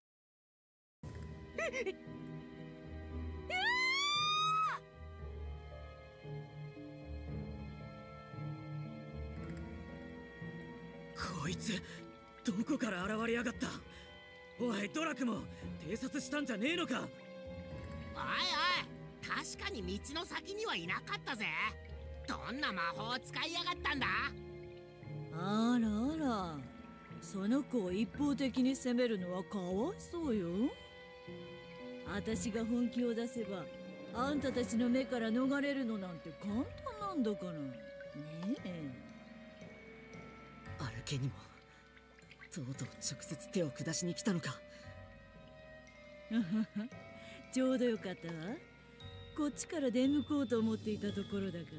こいつどこから現れやがった。おいドラクも偵察したんじゃねえのか。 おいおい、確かに道の先にはいなかったぜ。どんな魔法を使いやがったんだ。 あらあら、その子を一方的に責めるのはかわいそうよ。あたしが本気を出せばあんたたちの目から逃れるのなんて簡単なんだからねえ。 アルケにもとうとう直接手を下しに来たのか。 ちょうどよかったわ。こっちから出向こうと思っていたところだから。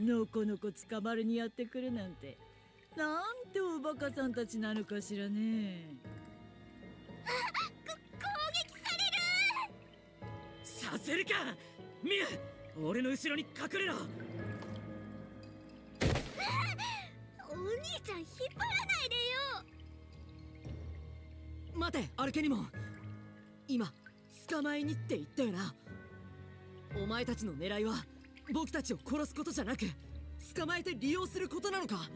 のこのこ捕まるにやってくるなんて、なんておバカさんたちなのかしらね。 攻撃される。 させるかミュ、俺の後ろに隠れろ。 お兄ちゃん引っ張らないでよ。 待てアルケニモン、今捕まえにって言ったよな。お前たちの狙いは僕たちを殺すことじゃなく捕まえて利用することなのか。 あ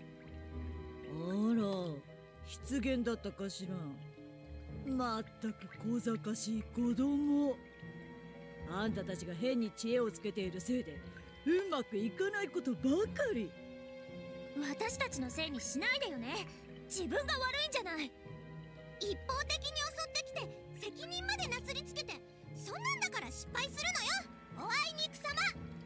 ら、失言だったかしら。まったく小賢しい子供。あんたたちが変に知恵をつけているせいでうまくいかないことばかり。 私たちのせいにしないでよね。自分が悪いんじゃない。一方的に襲ってきて責任までなすりつけて、そんなんだから失敗するのよ。おあいにくさ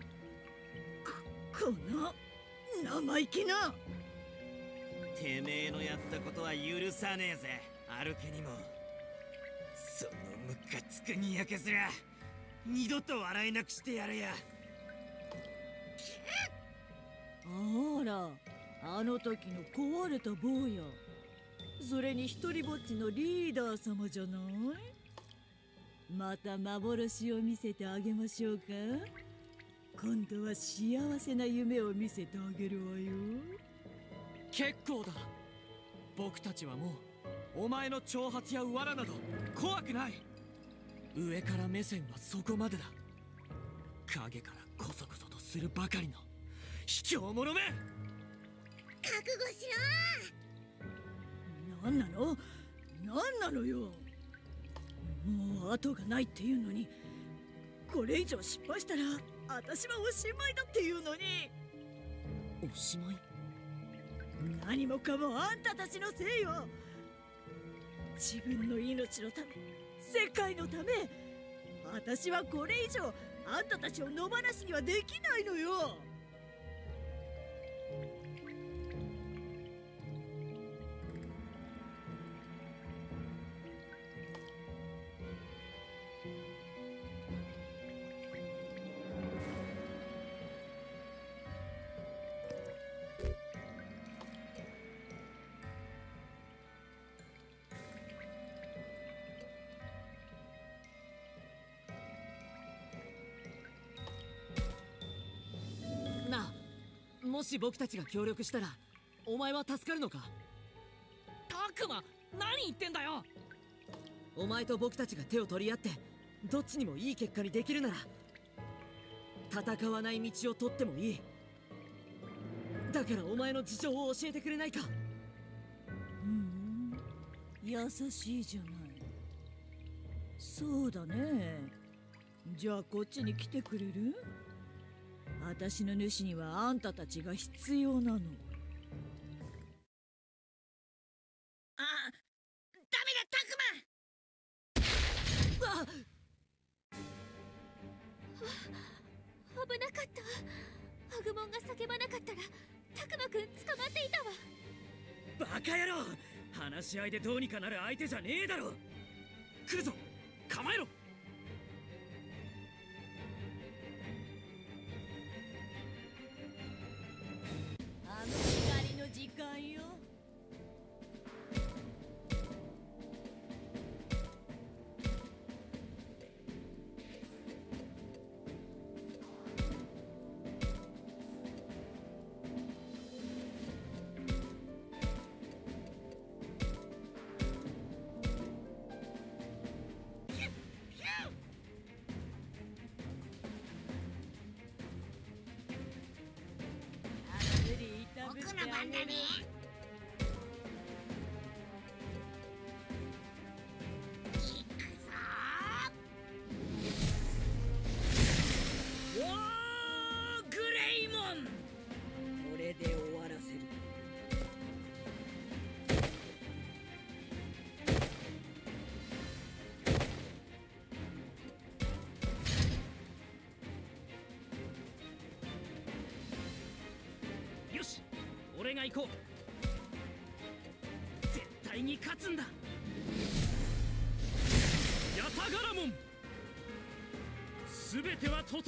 ま。こ、この生意気な。 てめえのやったことは許さねえぜアルケにも。そのムカつくにやけすら二度と笑えなくしてやるや。 あら、 あの時の壊れた坊や。それに一人ぼっちのリーダー様じゃない？また幻を見せてあげましょうか。今度は幸せな夢を見せてあげるわよ。 結構だ。僕たちはもうお前の挑発や罠など怖くない。上から目線はそこまでだ。影からコソコソとするばかりの卑怯者め。 覚悟しろ。 なんなの？なんなのよ。もう後がないっていうのに、これ以上失敗したら私はおしまいだっていうのに。 おしまい？ 何もかもあんたたちのせいよ。自分の命のため、世界のため、私はこれ以上あんたたちを野放しにはできないのよ。 もし僕たちが協力したらお前は助かるのか？ タクマ、何言ってんだよ。 お前と僕たちが手を取り合ってどっちにもいい結果にできるなら戦わない道を取ってもいい。だからお前の事情を教えてくれないか？ うん、優しいじゃない。そうだね。じゃあこっちに来てくれる？私の主にはあんたたちが必要なの。 あ、ダメだ、タクマ。 わっ、 危なかった。アグモンが叫ばなかったらタクマくん捕まっていたわ。 バカ野郎、話し合いでどうにかなる相手じゃねえだろ。来るぞ、構えろ。 あの光の時間よ。 僕の番だね。行くぞー。おー、グレイモン。 これで終わらせる。 よし、俺が行こう。絶対に勝つんだ。ヤタガラモン、すべては整った。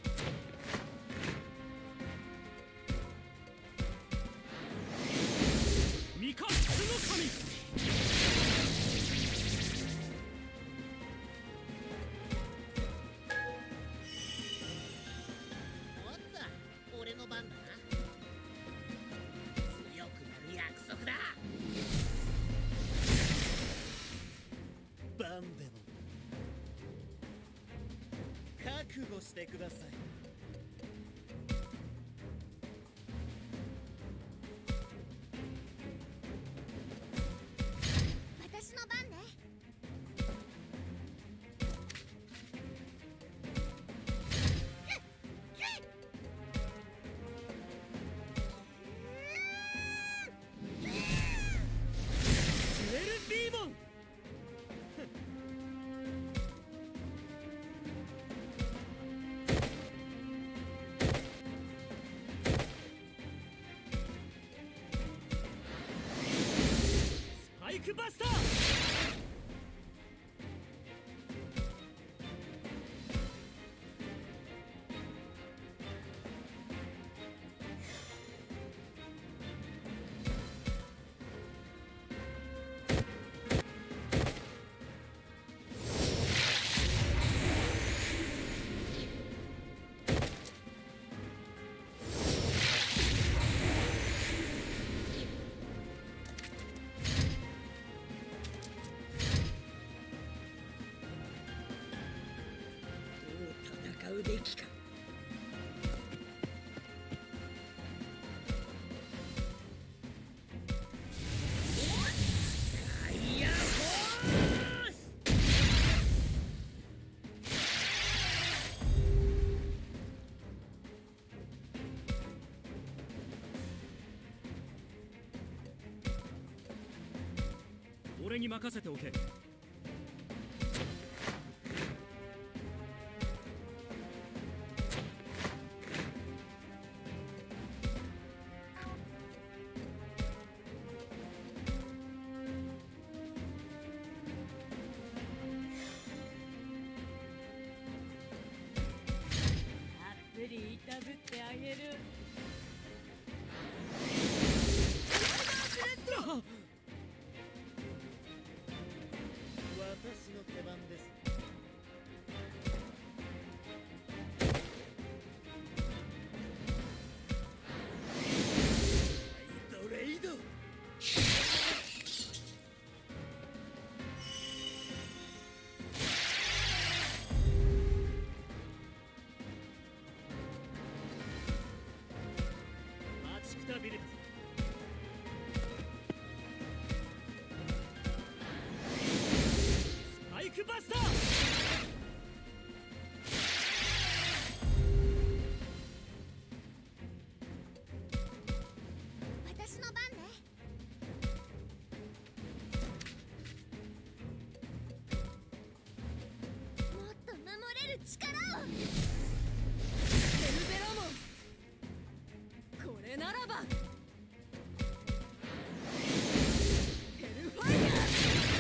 ミカッツの神。 おっと、俺の番だな。強くなる約束だ。 バンデモン、覚悟してください。 私の番ね。 ジュエルビーモン。スパイクバスター。 俺に任せておけ。 たぶってあげる。 私の手番です。ドレイド。 ビルスパイクバスター。 私の番ね。もっと守れる力を。 ベルベラモン、これならばヘルファイヤー。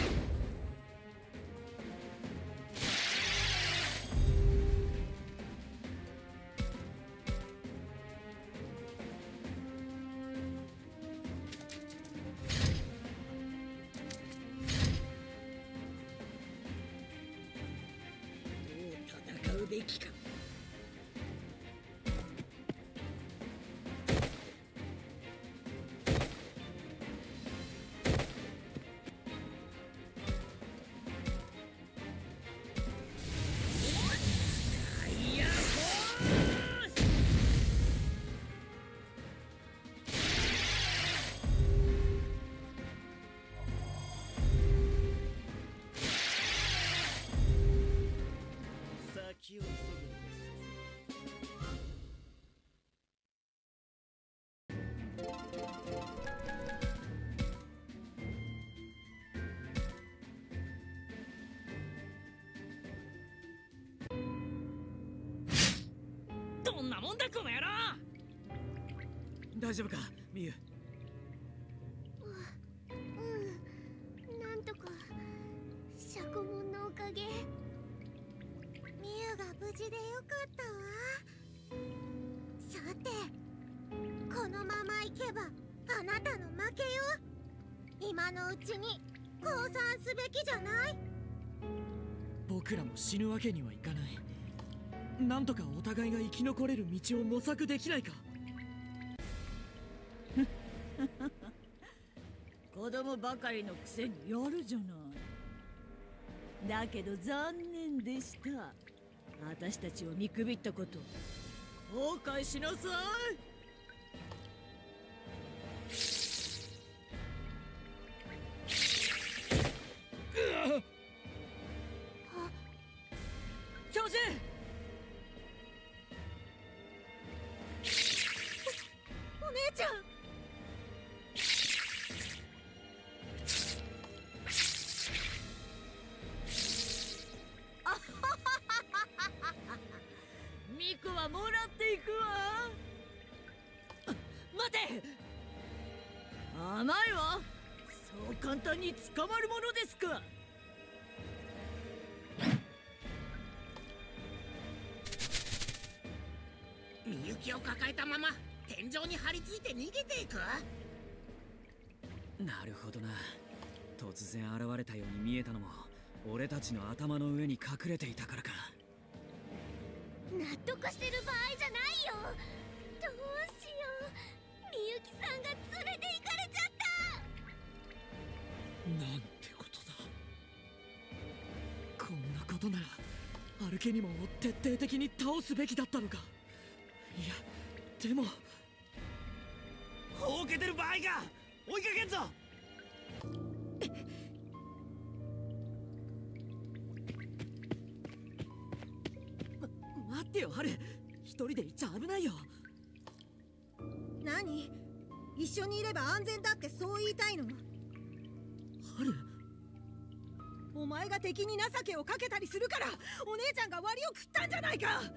どう戦うべきか。 先を急ぐのです。 どんなもんだこの野郎。大丈夫かミユ。 うん、なんとかシャコモンのおかげ。ミユが無事でよかったわ。さて、このままいけばあなたの負けよ。今のうちに降参すべきじゃない？ 僕らも死ぬわけにはいかない。なんとかお互いが生き残れる道を模索できないか。 子供ばかりのくせにやるじゃない。だけど残念でした。私たちを見くびったこと後悔しなさい。教授、 お姉ちゃん。 ミクはもらっていくわ。あ、待て。甘いわ。そう簡単に捕まるものですか。 みゆきを抱えたまま天井に張り付いて逃げていく。 なるほどな。突然現れたように見えたのも俺たちの頭の上に隠れていたからか。 納得してる場合じゃないよ。どうしよう。みゆきさんが連れて行かれちゃった。 なんてことだ。 こんなことならアルケニモンを徹底的に倒すべきだったのか。いやでもほうけてる場合か。追いかけんぞ。 ま、待ってよハル。一人で行っちゃ危ないよ。 何？一緒にいれば安全だってそう言いたいの？ ハル、 お前が敵に情けをかけたりするからお姉ちゃんが割を食ったんじゃないか。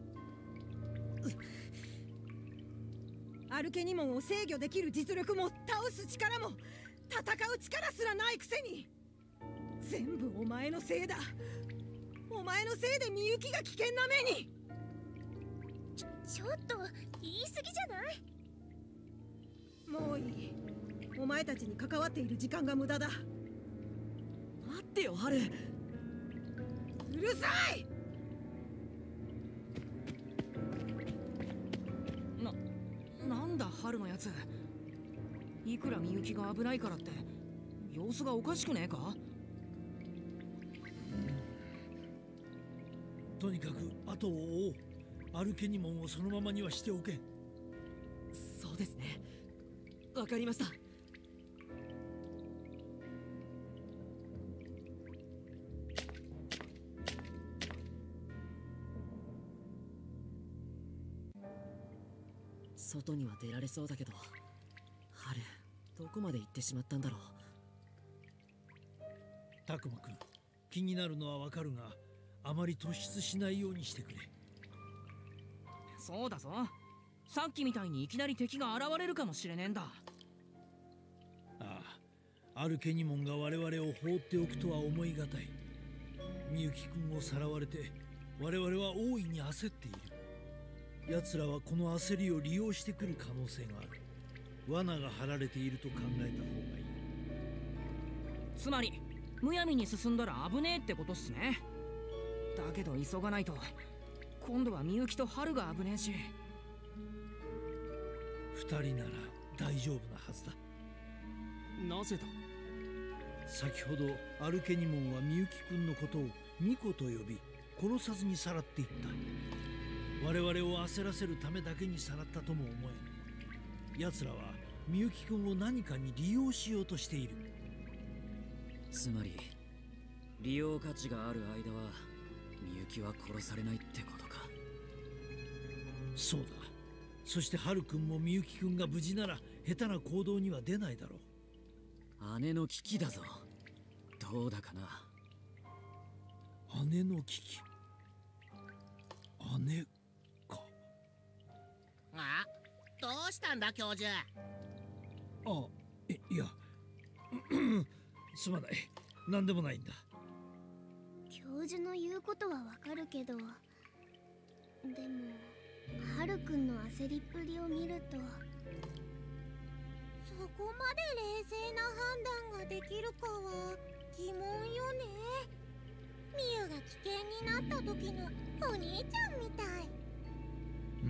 アルケニモンを制御できる実力も倒す力も戦う力すらないくせに、全部お前のせいだ。お前のせいでみゆきが危険な目に。 ちょちょっと言い過ぎじゃない？ もういい。お前たちに関わっている時間が無駄だ。 待ってよハル。 うるさい。 な、なんだハルのやつ。いくらみゆきが危ないからって様子がおかしくねえか？ とにかく後を追おう。アルケニモンをそのままにはしておけん。 そうですね、わかりました。外には出られそうだけど、ハルどこまで行ってしまったんだろう。 タクマくん、気になるのはわかるが、あまり突出しないようにしてくれ。 そうだぞ。さっきみたいにいきなり敵が現れるかもしれねえんだ。 ああ、アルケニモンが我々を放っておくとは思いがたい。みゆきくんをさらわれて我々は大いに焦っている。奴らはこの焦りを利用してくる可能性がある。罠が張られていると考えた方がいい。 つまりむやみに進んだら危ねえってことっすね。だけど急がないと今度はみゆきとハルが危ねえし。 二人なら大丈夫なはずだ。 なぜだ？ 先ほどアルケニモンはみゆきくんのことをミコと呼び殺さずにさらっていった。我々を焦らせるためだけにさらったとも思えん。奴らはみゆきくんを何かに利用しようとしている。 つまり利用価値がある間はみゆきは殺されないってことか。 そうだ。そしてハルくんもみゆきくんが無事なら下手な行動には出ないだろう。姉の危機だぞ。どうだかな。 姉の危機。姉か。 あ、どうしたんだ教授。 あ、いいやすまない。何でもないんだ。 教授の言うことはわかるけど、でもハルくんの焦りっぷりを見ると、そこまで冷静な判断ができるかは疑問よね。ミユが危険になった時のお兄ちゃんみたい。 うん、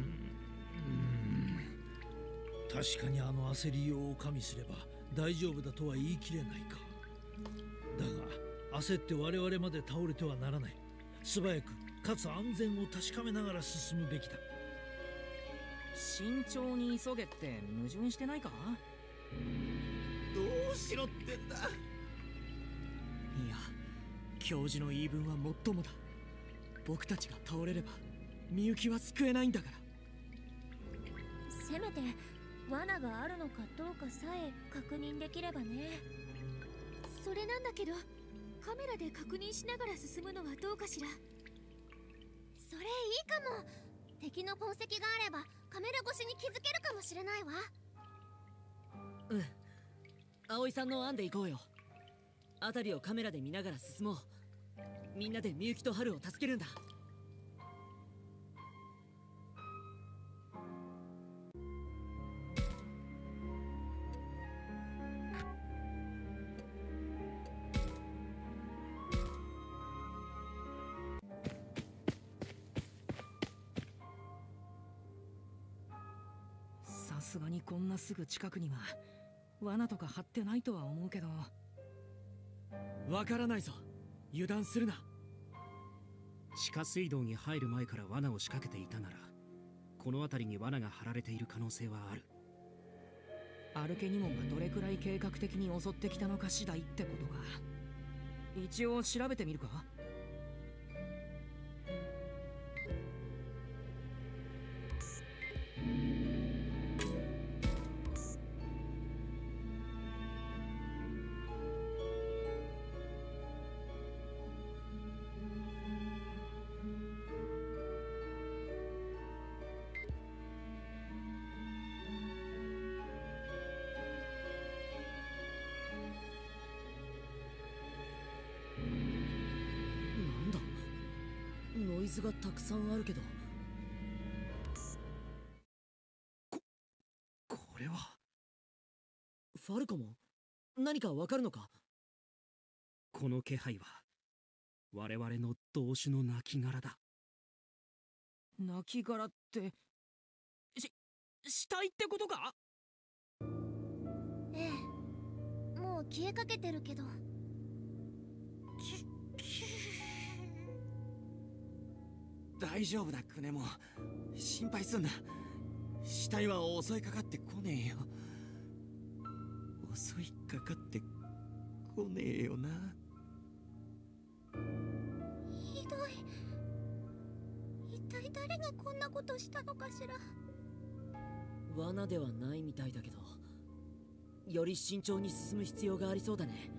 確かにあの焦りを加味すれば大丈夫だとは言い切れないか。だが焦って我々まで倒れてはならない。素早くかつ安全を確かめながら進むべきだ。 慎重に急げって矛盾してないか？ どうしろってんだ。いや、教授の言い分はもっともだ。僕たちが倒れればみゆきは救えないんだから。 せめて罠があるのかどうかさえ確認できればね。それなんだけど、カメラで確認しながら進むのはどうかしら。 それいいかも。敵の痕跡があればカメラ越しに気づけるかもしれないわ。 うん、葵さんの案で行こうよ。辺りをカメラで見ながら進もう。みんなでみゆきとハルを助けるんだ。 さすがにこんなすぐ近くには罠とか張ってないとは思うけど。 わからないぞ、油断するな。 地下水道に入る前から罠を仕掛けていたなら、この辺りに罠が張られている可能性はある。 アルケニモンがどれくらい計画的に襲ってきたのか次第ってことか。一応調べてみるか。 図がたくさんあるけど、ここれはファルコも何かわかるのか？ この気配は我々の同種の亡骸だ。 亡骸ってし死体ってことか？ ええ、もう消えかけてるけど。 大丈夫だクネモ、心配すんな。死体は襲いかかってこねえよ。襲いかかってこねえよな。 ひどい。一体誰がこんなことしたのかしら。 罠ではないみたいだけど、より慎重に進む必要がありそうだね。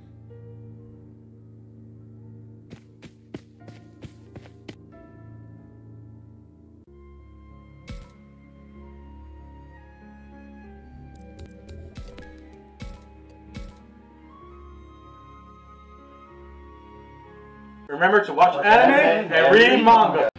Remember to watch anime and read manga.